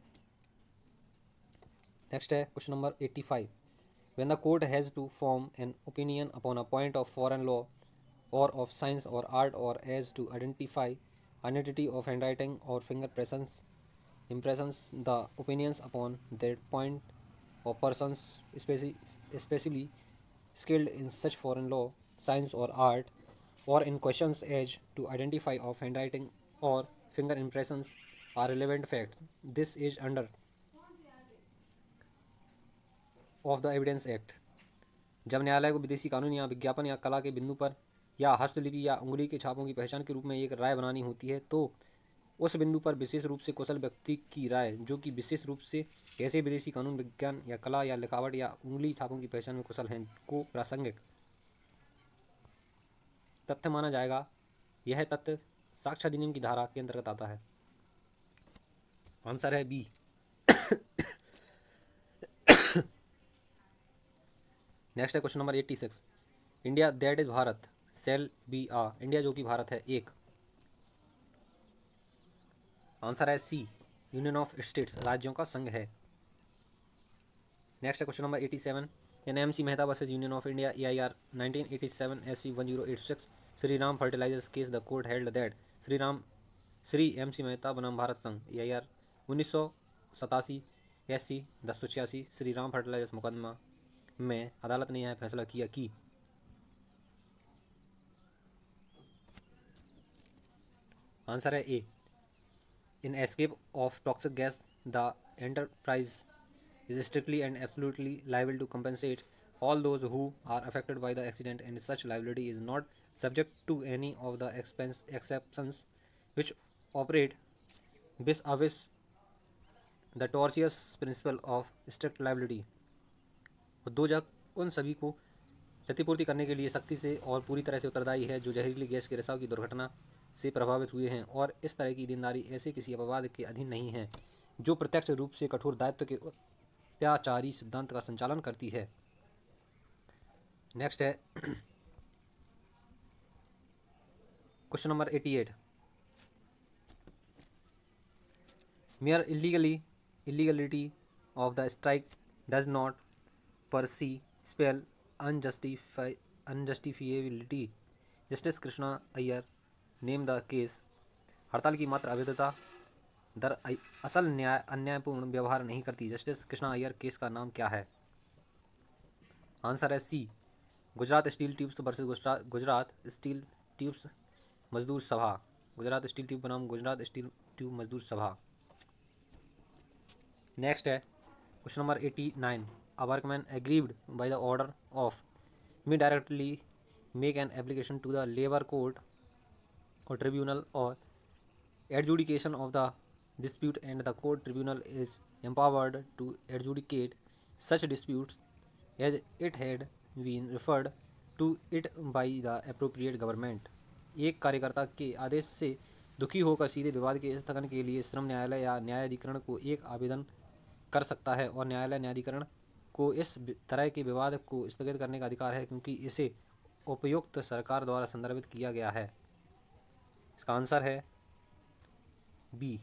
नेक्स्ट है question number eighty five. When the court has to form an opinion upon a point of foreign law or of science or art or as to identify identity of handwriting or finger impressions impressions, the opinions upon that point of persons especially skilled in such foreign law, science or art, or in questions as to identify of handwriting or finger impressions are relevant facts. This is under of the Evidence Act। जब न्यायालय को विदेशी कानून या विज्ञापन या कला के बिंदु पर या हस्तलिपि या उंगली के छापों की पहचान के रूप में एक राय बनानी होती है, तो उस बिंदु पर विशेष रूप से कुशल व्यक्ति की राय, जो कि विशेष रूप से कैसे विदेशी कानून, विज्ञान या कला या लिखावट या उंगली छापों की पहचान में कुशल हैं, को प्रासंगिक तथ्य माना जाएगा। यह तथ्य साक्ष्य अधिनियम की धारा के अंतर्गत आता है। आंसर है बी। नेक्स्ट है question number eighty six. India that is Bharat shall be a, India जो कि भारत है एक। आंसर है सी, यूनियन ऑफ स्टेट्स, राज्यों का संघ है। नेक्स्ट है question number eighty seven. N M C Mehta versus union of India A I R nineteen eighty seven S C one zero eight six Shri Ram fertilisers case the court held that Shri Ram Shri M C Mehta बनाम भारत संघ ए I are उन्नीस सौ सतासी S C दस सौ छियासी Shri Ram fertilisers मुकदमा में अदालत ने यह फैसला किया कि आंसर है ए, in escape of toxic gas the enterprise is strictly and absolutely liable to compensate all those who are affected by the accident, and such liability is not subject to any of the expense exceptions which operate vis a vis the tortious principle of strict liability। उद्योजक उन सभी को क्षतिपूर्ति करने के लिए सख्ती से और पूरी तरह से उत्तरदायी है जो जहरीली गैस के रिसाव की दुर्घटना से प्रभावित हुए हैं, और इस तरह की देनदारी ऐसे किसी अपवाद के अधीन नहीं है जो प्रत्यक्ष रूप से कठोर दायित्व के अत्याचारी सिद्धांत का संचालन करती है। नेक्स्ट है question number eighty eight. Mere illegally illegality of the strike does not per se spell unjustify unjustifiability. Justice Krishna Iyer name the case. हड़ताल की मात्र अवैधता दर असल न्याय अन्यायपूर्ण व्यवहार नहीं करती। जस्टिस कृष्णा अय्यर केस का नाम क्या है? आंसर है C, Gujarat steel tubes versus Gujarat Gujarat steel tubes Mazdoor Sabha. Gujarat steel tube बनाम गुजरात स्टील ट्यूब मजदूर सभा। नेक्स्ट है question number eighty nine, a workman aggrieved by the order of may directly make an application to the labour court or tribunal or adjudication of the dispute, and the court tribunal is empowered to adjudicate such disputes as it had been referred to it by the appropriate government. एक कार्यकर्ता के आदेश से दुखी होकर सीधे विवाद के स्थगन के लिए श्रम न्यायालय या न्यायाधिकरण को एक आवेदन कर सकता है, और न्यायालय न्यायाधिकरण को इस तरह के विवाद को स्थगित करने का अधिकार है क्योंकि इसे उपयुक्त सरकार द्वारा संदर्भित किया गया है। इसका आंसर है B,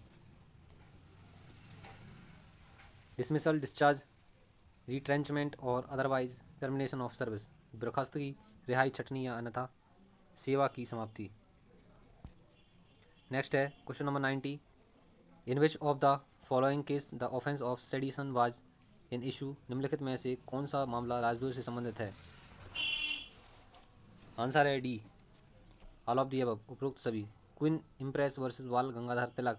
dismissal, discharge, retrenchment or otherwise termination of service, बर्खास्तगी, रिहाई, छटनी या अन्यथा सेवा की समाप्ति। नेक्स्ट है question number ninety, in which of the following case the offence of sedition was in issue, निम्नलिखित में से कौन सा मामला राजद्रोह से संबंधित है। आंसर है D, all of the above, उपरोक्त सभी। Queen empress versus Bal Gangadhar Tilak,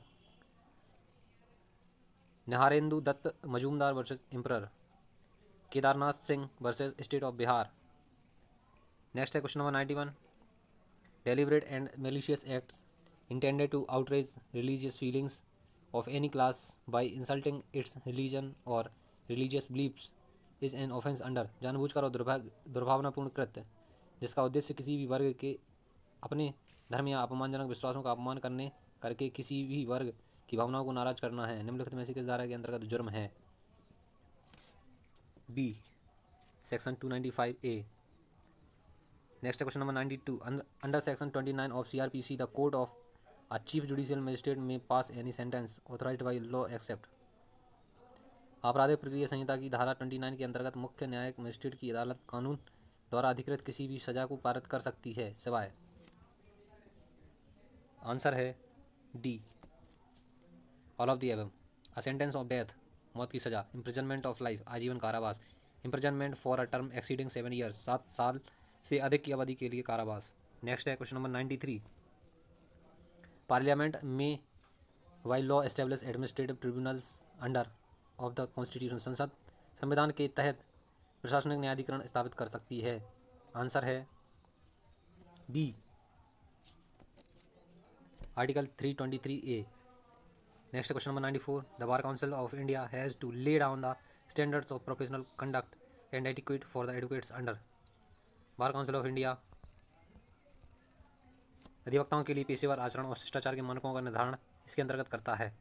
Niharendu Dutt Majumdar versus emperor, Kedarnath Singh versus state of Bihar. Next है question number ninety one, deliberate and malicious acts intended to outrage religious feelings of any class by insulting its religion or religious beliefs is an offence under, जानबूझकर और दुर्भाग्य दुर्भावनापूर्ण कृत्य जिसका उद्देश्य किसी भी वर्ग के अपने धर्म या अपमानजनक विश्वासों का अपमान करने करके किसी भी वर्ग की भावनाओं को नाराज करना है, निम्नलिखित में से किस धारा के अंतर्गत जुर्म है। B, section two ninety five A. Next question number ninety two, under section twenty nine of CrPC the court of a chief judicial magistrate में pass any sentence authorised by law except, आपराधिक प्रक्रिया संहिता की धारा उनतीस के अंतर्गत मुख्य न्यायिक मजिस्ट्रेट की अदालत कानून द्वारा अधिकृत किसी भी सजा को पारित कर सकती है सिवाय। आंसर है D, all of the above, a sentence of death, मौत की सजा, इम्प्रिजनमेंट ऑफ लाइफ, आजीवन कारावास, imprisonment for a term exceeding seven years, सात साल से अधिक की अवधि के लिए कारावास। नेक्स्ट है question number ninety three, Parliament में by law establish administrative tribunals under of the constitution, संसद संविधान के तहत प्रशासनिक न्यायाधिकरण स्थापित कर सकती है। आंसर है B, article three twenty three A. Next question number ninety four, the Bar council of India has to lay down the standards of professional conduct and etiquette for the advocates under, Bar council of India अधिवक्ताओं के लिए पेशेवर आचरण और शिष्टाचार के मानकों का निर्धारण इसके अंतर्गत करता है।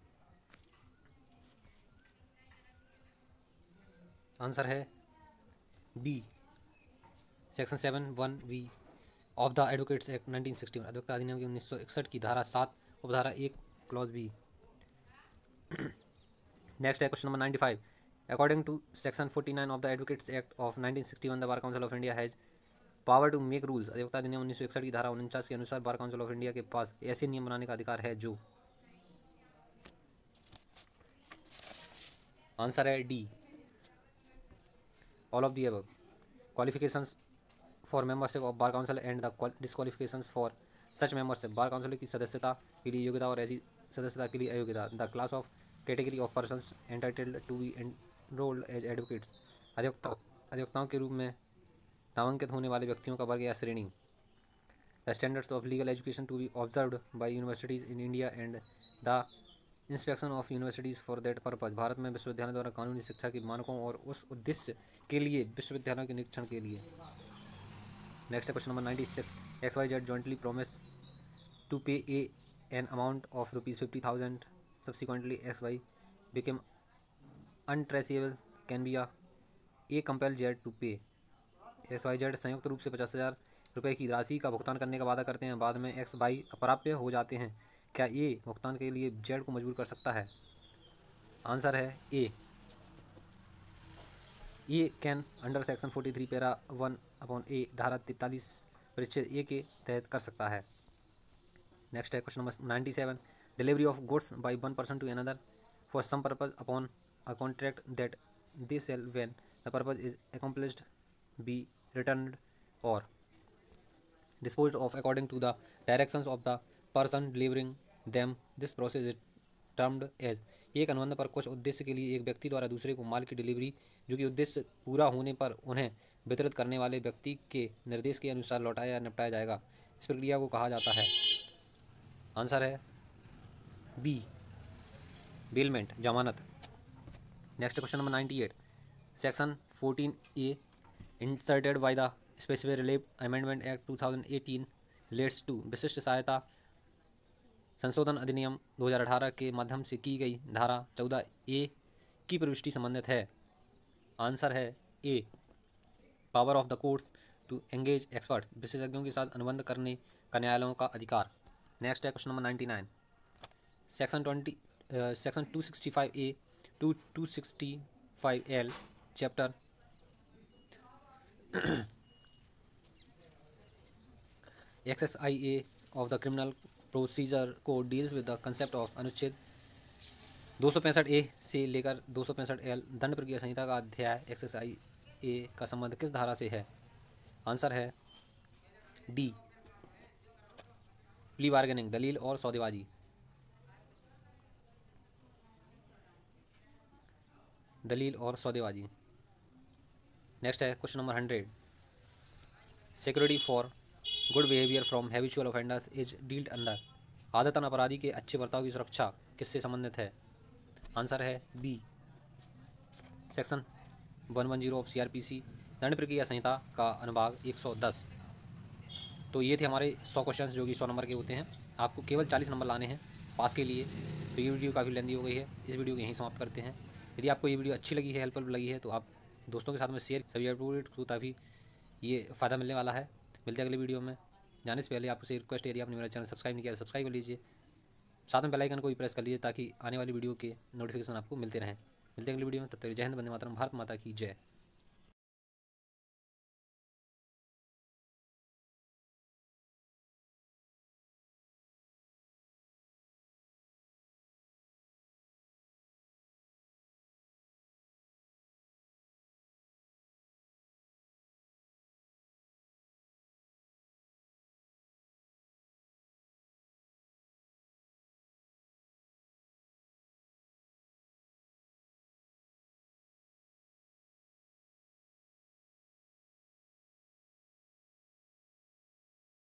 आंसर है B, section seven one V of the advocates act nineteen sixty one, अधिवक्ता अधिनियम की उन्नीस सौ इकसठ की धारा सात उपधारा एक क्लॉज बी। नेक्स्ट है question number ninety five, according to section forty nine of the advocates Act of nineteen sixty one the Bar council of India has power to make rules, अधिवक्ता अधिनियम उन्नीस सौ इकसठ की धारा उनचास के अनुसार बार काउंसिल ऑफ इंडिया के पास ऐसे नियम बनाने का अधिकार है जो। आंसर है D, all of the above, qualifications for membership of bar Council and the disqualifications for such membership, Bar Council की सदस्यता के लिए योग्यता और ऐसी सदस्यता के लिए अयोग्यता, the class of category of persons entitled to be enrolled as advocates, अधिवक्ता अधिवक्ताओं के रूप में नामांकित होने वाले व्यक्तियों का वर्ग या श्रेणी, the standards of legal education to be observed by universities in India and the inspection of universities for that purpose, Bharat में विश्वविद्यालयों द्वारा कानूनी शिक्षा के मानकों और उस उद्देश्य के लिए विश्वविद्यालयों के निरीक्षण के लिए। Next question number ninety six, X Y Z jointly promise to pay A an amount of rupees fifty thousand, subsequently X Y became untraceable, can be A compel Z to pay, X Y Z संयुक्त रूप से पचास हज़ार रुपये की राशि का भुगतान करने का वादा करते हैं, बाद में एक्स वाई अप्राप्य हो जाते हैं, क्या ए भुगतान के लिए जेड को मजबूर कर सकता है। आंसर है A, A can under section forty three para one upon A, धारा तैंतालीस परिच्छेद ए के तहत कर सकता है। नेक्स्ट है question number ninety seven, delivery of goods by one person to another for some purpose upon a contract that they shall when the purpose is accomplished be returned or disposed of according to the directions of the person delivering them, this process is termed as. एक अनुबंध पर कुछ उद्देश्य के लिए एक व्यक्ति द्वारा दूसरे को माल की डिलीवरी जो कि उद्देश्य पूरा होने पर उन्हें वितरित करने वाले व्यक्ति के निर्देश के अनुसार लौटाया या निपटाया जाएगा, इस प्रक्रिया को कहा जाता है। आंसर है बी, बेलमेंट, जमानत। Next question number ninety eight, section fourteen A inserted by the Specific Relief Amendment act two thousand eighteen relates to विशिष्ट सहायता संशोधन अधिनियम दो हज़ार अठारह के माध्यम से की गई धारा चौदह ए की प्रविष्टि संबंधित है। आंसर है A, power of the courts to engage experts, विशेषज्ञों के साथ अनुबंध करने का न्यायालयों का अधिकार। नेक्स्ट है question number ninety nine, section twenty section two sixty five A to two sixty five L chapter X I A of the Criminal Procedure Code deals with the concept of अनुच्छेद दो सौ पैंसठ ए से लेकर दो सौ पैंसठ एल दंड प्रक्रिया संहिता का अध्याय एक्स आई ए का संबंध किस धारा से है? आंसर है डी, प्ली बार्गेनिंग, दलील और सौदेबाजी। दलील और सौदेबाजी। नेक्स्ट है question number hundred, security for good behaviour from habitual offenders is dealt under, आदतन अपराधी के अच्छे बर्ताव की सुरक्षा किससे संबंधित है? आंसर है B, section one one zero of C R P C, दंड प्रक्रिया संहिता का अनुभाग एक सौ दस। तो ये थे हमारे सौ क्वेश्चंस जो कि सौ नंबर के होते हैं। आपको केवल चालीस नंबर लाने हैं पास के लिए। तो ये वीडियो काफ़ी लेंदी हो गई है, इस वीडियो को यहीं समाप्त करते हैं। यदि आपको ये वीडियो अच्छी लगी है, हेल्पफुल लगी है, तो आप दोस्तों के साथ में शेयर सभी अपडेट को, तभी ये फ़ायदा मिलने वाला है। मिलते हैं अगले वीडियो में। जाने से पहले आपसे रिक्वेस्ट है, यदि आपने मेरा चैनल सब्सक्राइब नहीं किया तो सब्सक्राइब कर लीजिए, साथ में बेल आइकन को भी प्रेस कर लीजिए ताकि आने वाली वीडियो के नोटिफिकेशन आपको मिलते रहें। मिलते हैं अगली वीडियो में, तब तक जय हिंद, वंदे मातरम, भारत माता की जय।